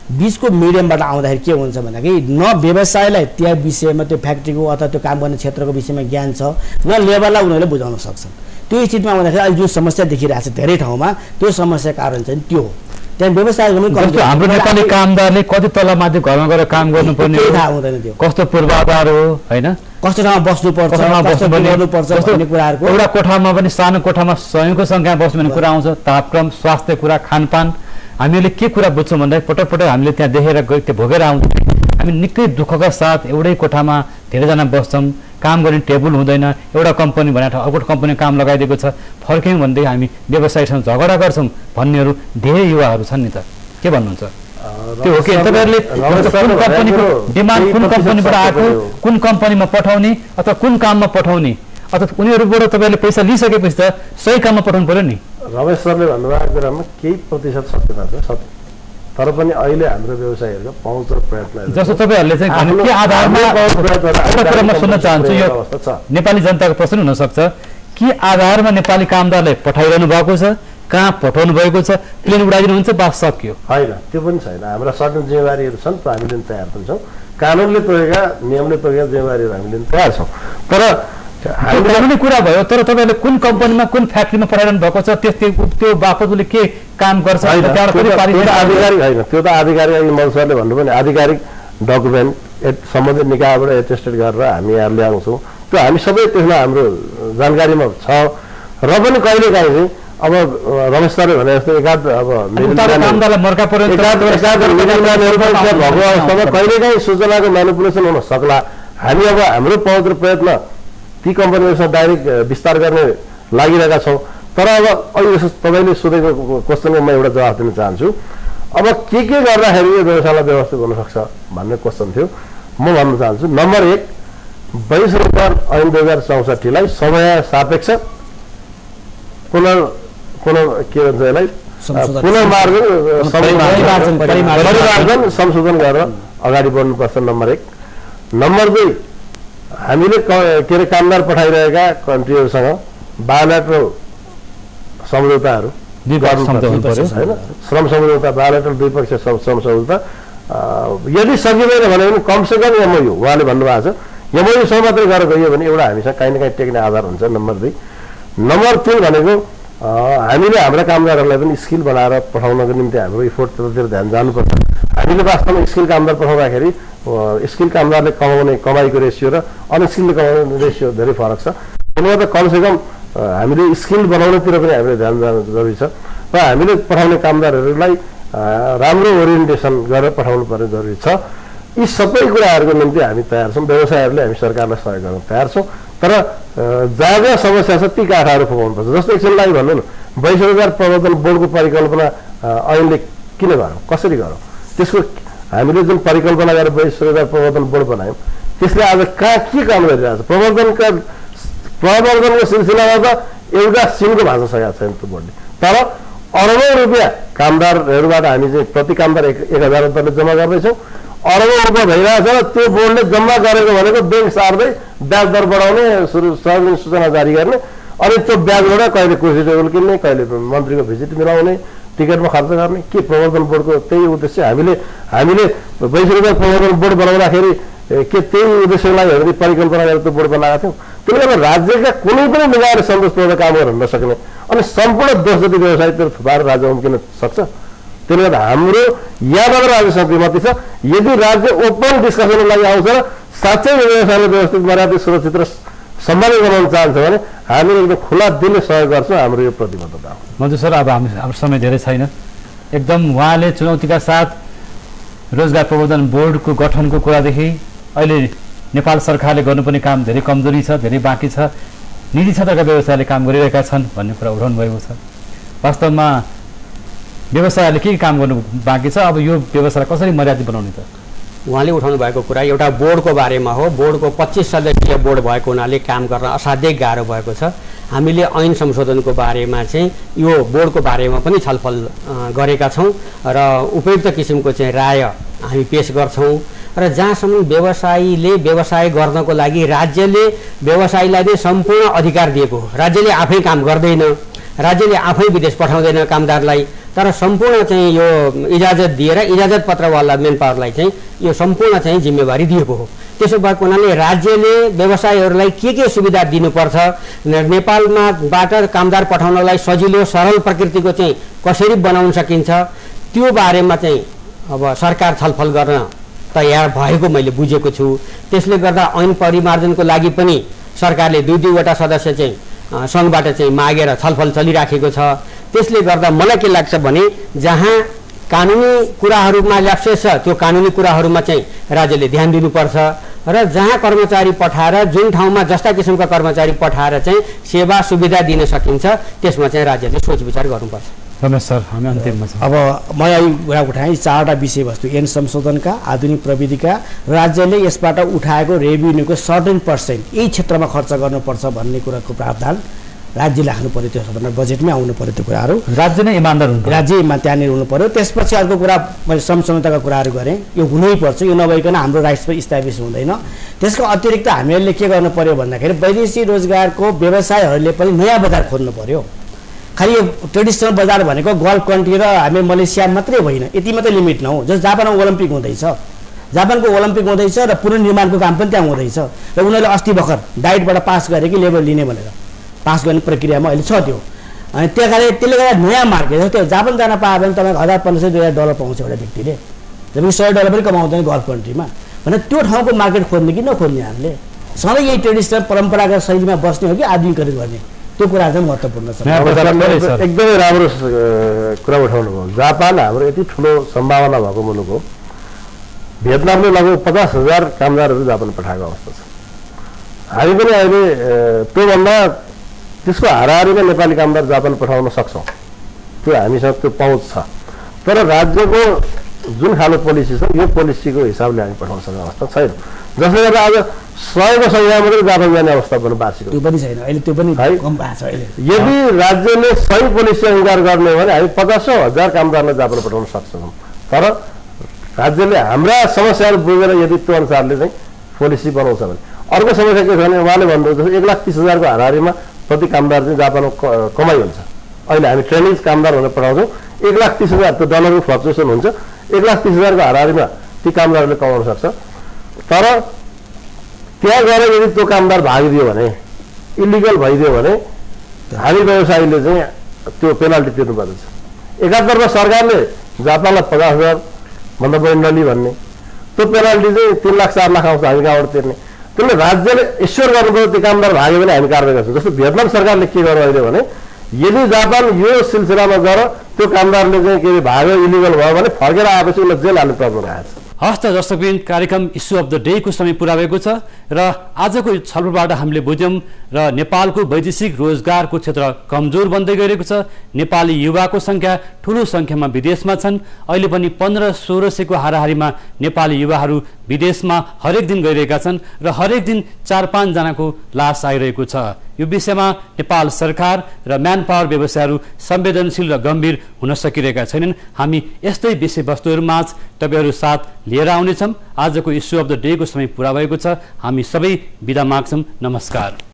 बिचको मिडियमबाट आउँदाखेरि के हुन्छ भन्दाखेरि न व्यवसायलाई त्यो विषयमा त्यो फ्याक्ट्रीको अथवा त्यो काम गर्ने क्षेत्रको विषयमा ज्ञान छ न लेबरलाई उनीहरूले बुझाउन सक्छन्। त्यो स्थितिमा आउँदाखेरि अहिले जुन समस्या देखिरहेको छ धेरै ठाउँमा त्यो समस्या कारण चाहिँ त्यो हो। त्यहाँ व्यवसाय हाम्रो नेपाली कामदारले कति तलमाथि घरमा गएर काम गर्नुपर्ने थाहा हुँदैन, त्यो कस्तो पूर्वाधार हो होइन, कस्तो ठाउँमा बस्नुपर्छ गर्नुपर्छ भन्ने कुराहरूको एउटा कोठामा पनि सानो कोठामा स्वयंको सङ्ख्या बस्नु भन्ने कुरा आउँछ। तापक्रम, स्वास्थ्य कुरा, खानपान हामीले के कुरा बुझ्छौँ भन्दा पटक पटक हामीले त्यहाँ देखेर त्यो भोगेर आउँछौँ। हामी निकै दुःखका साथ एउटै कोठामा धेरैजना बस्छौँ, काम गर्ने टेबल हुँदैन, एउटा कम्पनी भनेर अर्को कम्पनी काम लगाइदिएको छ, फर्क्यौँ भनेदेखि हामी व्यवसायसँग झगडा गर्छौँ भन्नेहरू धेरै युवाहरू छन् नि त, के भन्नुहुन्छ? त्यो हो कि तपाईँहरूले कुन कम्पनीको डिमान्ड कुन कम्पनीबाट आएको, कुन कम्पनीमा पठाउने अथवा कुन काममा पठाउने, अथवा उनीहरूबाट तपाईँहरूले पैसा लिइसकेपछि त सही काममा पठाउनु पऱ्यो नि। रमेश सरले भन्नुभएको कुरामा केही प्रतिशत सत्यता छ, सत्य। तर पनि अहिले हाम्रो व्यवसायहरूको पहुँच र प्रयत्न जस्तो तपाईँहरूले चाहिँ के आधारमा सुन्न चाहन्छु, यो नेपाली जनताको प्रश्न हुनसक्छ, के आधारमा नेपाली कामदारलाई पठाइरहनु भएको छ, कहाँ पठाउनु भएको छ, प्लेन उडाइदिनुहुन्छ बास सक्यो? होइन, त्यो पनि छैन। हाम्रा सर्टेन जिम्मेवारीहरू छन्, हामीले पनि तयार पनि छौँ। कानुनले तोकेका, नियमले तोकेका जिम्मेवारीहरू हामीले पनि तयार छौँ। तर कानुनी कुरा भयो, तर तपाईँहरूले कुन कम्पनीमा कुन फ्याक्ट्रीमा पठाइरहनु भएको छ, त्यो बापत उसले के काम गर्छ? आधिकारिक होइन, त्यो त आधिकारिक मन्त्रीले भन्नुभयो नि, आधिकारिक डकुमेन्ट सम्बन्धित निकायबाट एटेस्टेड गरेर हामी यहाँ ल्याउँछौँ। त्यो हामी सबै त्यसमा हाम्रो जानकारीमा छ। र पनि कहिलेकाहीँ चाहिँ अब रमेश सरले भने जस्तो एकाध अब भएको अवस्थामा कहिलेकाहीँ सूचनाको म्यानिपुलेसन हुन सक्ला। हामी अब हाम्रो पहुँच र प्रयत्न ती कम्पनीहरूसँग डाइरेक्ट विस्तार गर्ने लागिरहेका छौँ। तर अब अहिले तपाईँले सोधेको क्वेसनको म एउटा जवाफ दिन चाहन्छु। अब के गर्दाखेरि यो व्यवसायलाई व्यवस्थित हुनसक्छ भन्ने क्वेसन थियो। म भन्न चाहन्छु, नम्बर 1, 22 नम्बर ऐन 2064लाई समय सापेक्ष पुनर्मार्जन संशोधन गरेर अगाडि बढ्नुपर्छ, नम्बर 1। नम्बर 2, हामीले के अरे कामदार पठाइरहेका कन्ट्रीहरूसँग बायोलेटरल सम्झौताहरू गर्नुपर्छ होइन, श्रम सम्झौता, बायोलेटरल द्विपक्षीय श्रम सम्झौता यदि सकिँदैन भने पनि कमसेकम एमओयू, उहाँले भन्नुभएको छ एमओयूसँग मात्रै गरेर गयो भने एउटा हामीसँग काहीँ न काहीँ टेक्ने आधार हुन्छ, नम्बर 2। नम्बर 3 भनेको हामीले हाम्रा कामदारहरूलाई पनि स्किल बनाएर पठाउनको निम्ति हाम्रो इफोर्ट त्यतातिर ध्यान जानुपर्छ। हामीले वास्तवमा स्किल कामदार पठाउँदाखेरि स्किल कामदारले कमाउने कमाइको रेसियो र अनस्किलले कमाउने रेसियो धेरै फरक छ। त्यसले गर्दा कमसेकम हामीले स्किल बनाउनेतिर पनि हामीले ध्यान जानु जरुरी छ र हामीले पठाउने कामदारहरूलाई राम्रो ओरिएन्टेसन गरेर पठाउनु पर्ने जरुरी छ। यी सबै कुराहरूको निम्ति हामी तयार छौँ। व्यवसायहरूले हामी सरकारलाई सहयोग गर्न तयार छौँ। तर जहाँ जहाँ समस्या छ ती काठाहरू पुगाउनुपर्छ। जस्तो एकछिनलाई भन्नु न, 22,000 प्रवर्धन बोर्डको परिकल्पना ऐनले किन गरौँ, कसरी गरौँ? त्यसको हामीले जुन परिकल्पना गरेर 22,000 प्रवर्धन बोर्ड बनायौँ, त्यसले आज कहाँ के काम गरिरहेको छ? प्रवर्धनको सिलसिलामा त एउटा सिमको भाषा सकेको छैन त्यो बोर्डले। तर अरबौँ रुपियाँ कामदारहरूबाट हामी चाहिँ प्रति कामदार 1,000 रुपियाँले जम्मा गर्दैछौँ। अरबौँ रुपियाँ भइरहेछ र त्यो बोर्डले जम्मा गरेको भनेको ब्याङ्क सार्दै ब्याज दर बढाउने, सार्वजनिक सूचना जारी गर्ने, अनि त्यो ब्याजबाट कहिले कुर्सी टेबल किन्ने, कहिले मन्त्रीको भिजिट मिलाउने, टिकटमा खर्च गर्ने। के प्रवर्धन बोर्डको त्यही उद्देश्य? हामीले 22,000 प्रवर्धन बोर्ड बनाउँदाखेरि के त्यही उद्देश्यलाई हामीले परिकल्पना गरेर त्यो बोर्ड बनाएका थियौँ? त्यसले गर्दा राज्यका कुनै पनि निकायले सन्तोषपूर्ण काम गर्न नसक्ने अनि सम्पूर्ण दोष जति व्यवसायतिर थुपाएर राज्य उम्किन सक्छ। त्यसले गर्दा हाम्रो यहाँबाट राज्य सहमति छ। यदि राज्य ओपन डिस्कसनको लागि आउँछ र साँच्चै व्यवसायलाई व्यवस्थित मर्यादित सुरक्षित र सम्मानित बनाउन चाहन्छ भने हामीले एकदम खुला दिलले सहयोग गर्छौँ। हाम्रो यो प्रतिबद्धता हो। मन्जु सर, अब हाम्रो समय धेरै छैन। एकदम उहाँले चुनौतीका साथ रोजगार प्रवर्धन बोर्डको गठनको कुरादेखि अहिले नेपाल सरकारले गर्नुपर्ने काम धेरै कमजोरी छ, धेरै बाँकी छ, निजी क्षेत्रका व्यवसायले काम गरिरहेका छन् भन्ने कुरा उठाउनु भएको छ। वास्तवमा व्यवसायले के काम गर्नु बाँकी छ? अब यो व्यवसायलाई कसरी मर्यादित बनाउने त? उहाँले उठाउनु भएको कुरा एउटा बोर्डको बारेमा हो। बोर्डको 25 सदस्यीय बोर्ड भएको हुनाले काम गर्न असाध्यै गाह्रो भएको छ। हामीले ऐन संशोधनको बारेमा चाहिँ यो बोर्डको बारेमा पनि छलफल गरेका छौँ र उपयुक्त किसिमको चाहिँ राय हामी पेश गर्छौँ। र जहाँसम्म व्यवसायीले व्यवसाय गर्नको लागि राज्यले व्यवसायीलाई नै सम्पूर्ण अधिकार दिएको हो, राज्यले आफै काम गर्दैन, राज्यले आफै विदेश पठाउँदैन कामदारलाई, तर सम्पूर्ण चाहिँ यो इजाजत दिएर इजाजत पत्रवाला मेन पावरलाई चाहिँ यो सम्पूर्ण चाहिँ जिम्मेवारी दिएको हो। त्यसो भएको हुनाले राज्यले व्यवसायीहरूलाई के सुविधा दिनुपर्छ, नेपालमाबाट कामदार पठाउनलाई सजिलो सरल प्रकृतिको चाहिँ कसरी बनाउन सकिन्छ, त्यो बारेमा चाहिँ अब सरकार छलफल गर्न तयार भएको मैले बुझेको छु। त्यसले गर्दा ऐन परिमार्जनको लागि पनि सरकारले दुईवटा सदस्य चाहिँ सङ्घबाट चाहिँ मागेर छलफल चलिराखेको छ। त्यसले गर्दा मलाई के लाग्छ भने जहाँ कानुनी कुराहरूमा ल्याप्सेस छ त्यो कानुनी कुराहरूमा चाहिँ राज्यले ध्यान दिनुपर्छ र जहाँ कर्मचारी पठाएर जुन ठाउँमा जस्ता किसिमका कर्मचारी पठाएर चाहिँ सेवा सुविधा दिन सकिन्छ त्यसमा चाहिँ राज्यले सोच विचार गर्नुपर्छ। रमेश सर, हामी अन्तिममा छौँ। अब मैले कुरा उठाएँ 4वटा विषयवस्तु ऐन संशोधनका, आधुनिक प्रविधिका, राज्यले यसबाट उठाएको रेभिन्यूको सर्टेन पर्सेन्ट यही क्षेत्रमा खर्च गर्नुपर्छ भन्ने कुराको प्रावधान राज्यले राख्नु पर्यो। त्यो सबभन्दा बजेटमै आउनु पर्यो। त्यो कुराहरू राज्य नै इमान्दार हुनु, राज्यमा त्यहाँनिर हुनु पर्यो। त्यसपछि अर्को कुरा मैले संसदका कुराहरू गरेँ, यो हुनैपर्छ। यो नभइकन हाम्रो राइट्स पनि इस्टाब्लिस हुँदैन। त्यसको अतिरिक्त हामीहरूले के गर्नु पर्यो भन्दाखेरि वैदेशिक रोजगारको व्यवसायहरूले पनि नयाँ बजार खोज्नु पर्यो। खालि यो ट्रेडिसनल बजार भनेको गल्फ कन्ट्री र हामी मलेसिया मात्रै होइन, यति मात्रै लिमिट नहो। जस जापानमा ओलम्पिक हुँदैछ, जापानको ओलम्पिक हुँदैछ र पुनर्निर्माणको काम पनि त्यहाँ हुँदैछ र उनीहरूले अस्ति भर्खर डाइटबाट पास गरे कि लेबर लिने भनेर पास गर्ने प्रक्रियामा अहिले छ त्यो। अनि त्यही कारण त्यसले गर्दा नयाँ मार्केट जस्तो जापान जान पायो भने तपाईँको $1500-2000 पाउँछ एउटा व्यक्तिले, जबकि $100 पनि कमाउँदैन गल्फ कन्ट्रीमा। भने त्यो ठाउँको मार्केट खोज्ने कि नखोज्ने हामीले सधैँ यही ट्रेडिसनल परम्परागत शैलीमा बस्ने हो कि आधुनिकीकरण गर्ने, त्यो कुरा चाहिँ महत्त्वपूर्ण छ। एकदमै राम्रो कुरा उठाउनु भयो। जापान हाम्रो यति ठुलो सम्भावना भएको मुलुक हो। भियतनामले लगभग 50,000 कामदारहरू जापान पठाएको अवस्था छ। हामी पनि अहिले त्योभन्दा त्यसको हाराहारीमा नेपाली कामदार जापान पठाउन सक्छौँ, त्यो हामीसँग त्यो पहुँच छ। तर राज्यको जुन खालको पोलिसी छ यो पोलिसीको हिसाबले हामी पठाउन सक्ने अवस्था छैन। जसले गर्दा आज 100को सङ्ख्या मात्रै जापान जाने अवस्था पनि बाँचेको त्यो पनि छैन अहिले, त्यो पनि कम भएको छ अहिले। यदि राज्यले सही पोलिसी अंगीकार गर्ने हो भने हामी 50,000 कामदारलाई जापान पठाउन सक्छौँ। तर राज्यले हाम्रा समस्याहरू बुझेर यदि त्यो अनुसारले चाहिँ पोलिसी बनाउँछ भने। अर्को समस्या के छ भने उहाँले भन्नुहुन्छ 1,30,000 को हाराहारीमा प्रति कामदार चाहिँ जापानमा कमाइ हुन्छ। अहिले हामी ट्रेनिज कामदार भनेर पठाउँछौँ 1,30,000, त्यो डलरको फ्लक्चुएसन हुन्छ। 1,30,000 को हाराहारीमा ती कामदारहरूले कमाउन सक्छ। तर त्यहाँ गएर यदि त्यो कामदार भागिदियो भने, इलिगल भइदियो भने हामी व्यवसायीले चाहिँ त्यो पेनाल्टी तिर्नु पर्दछ। एकातर्फ सरकारले जापानलाई 50,000 भन्दा बढी नलि भन्ने, त्यो पेनाल्टी चाहिँ 3,00,000 4,00,000 आउँछ हामी कहाँबाट तिर्ने। त्यसले राज्यले एस्योर गर्नुपर्छ त्यो कामदार भाग्यो भने हामी कारवाही गर्छौँ। जस्तो भियतनाम सरकारले के गर्नु अहिले भने यदि जापान यो सिलसिलामा गएर त्यो कामदारले चाहिँ के भाग्यो इलिगल भयो भने फर्केर आएपछि उसलाई जेल हाल्ने प्रब्लम आएको छ। हस्त दर्शकबिन कार्यक्रम इस्यु अफ द डेको समय पुरा भएको छ र आजको छलफलबाट हामीले बुझ्यौँ र नेपालको वैदेशिक रोजगारको क्षेत्र कमजोर बन्दै गइरहेको छ। नेपाली युवाको संख्या ठूलो संख्यामा विदेशमा छन्। अहिले पनि 1500-1600 को हाराहारीमा नेपाली युवाहरू विदेशमा हरेक दिन गइरहेका छन् र हरेक दिन 4-5 जनाको लास आइरहेको छ। यो विषयमा नेपाल सरकार र म्यान पावर व्यवसायहरू संवेदनशील र गम्भीर हुन सकिरहेका छैनन्। हामी यस्तै विषयवस्तुहरूमाझ तपाईहरु साथ लिएर आउनेछौँ। आजको इस्यु अफ द डेको समय पुरा भएको छ। हामी सबै बिदा माग्छौँ। नमस्कार।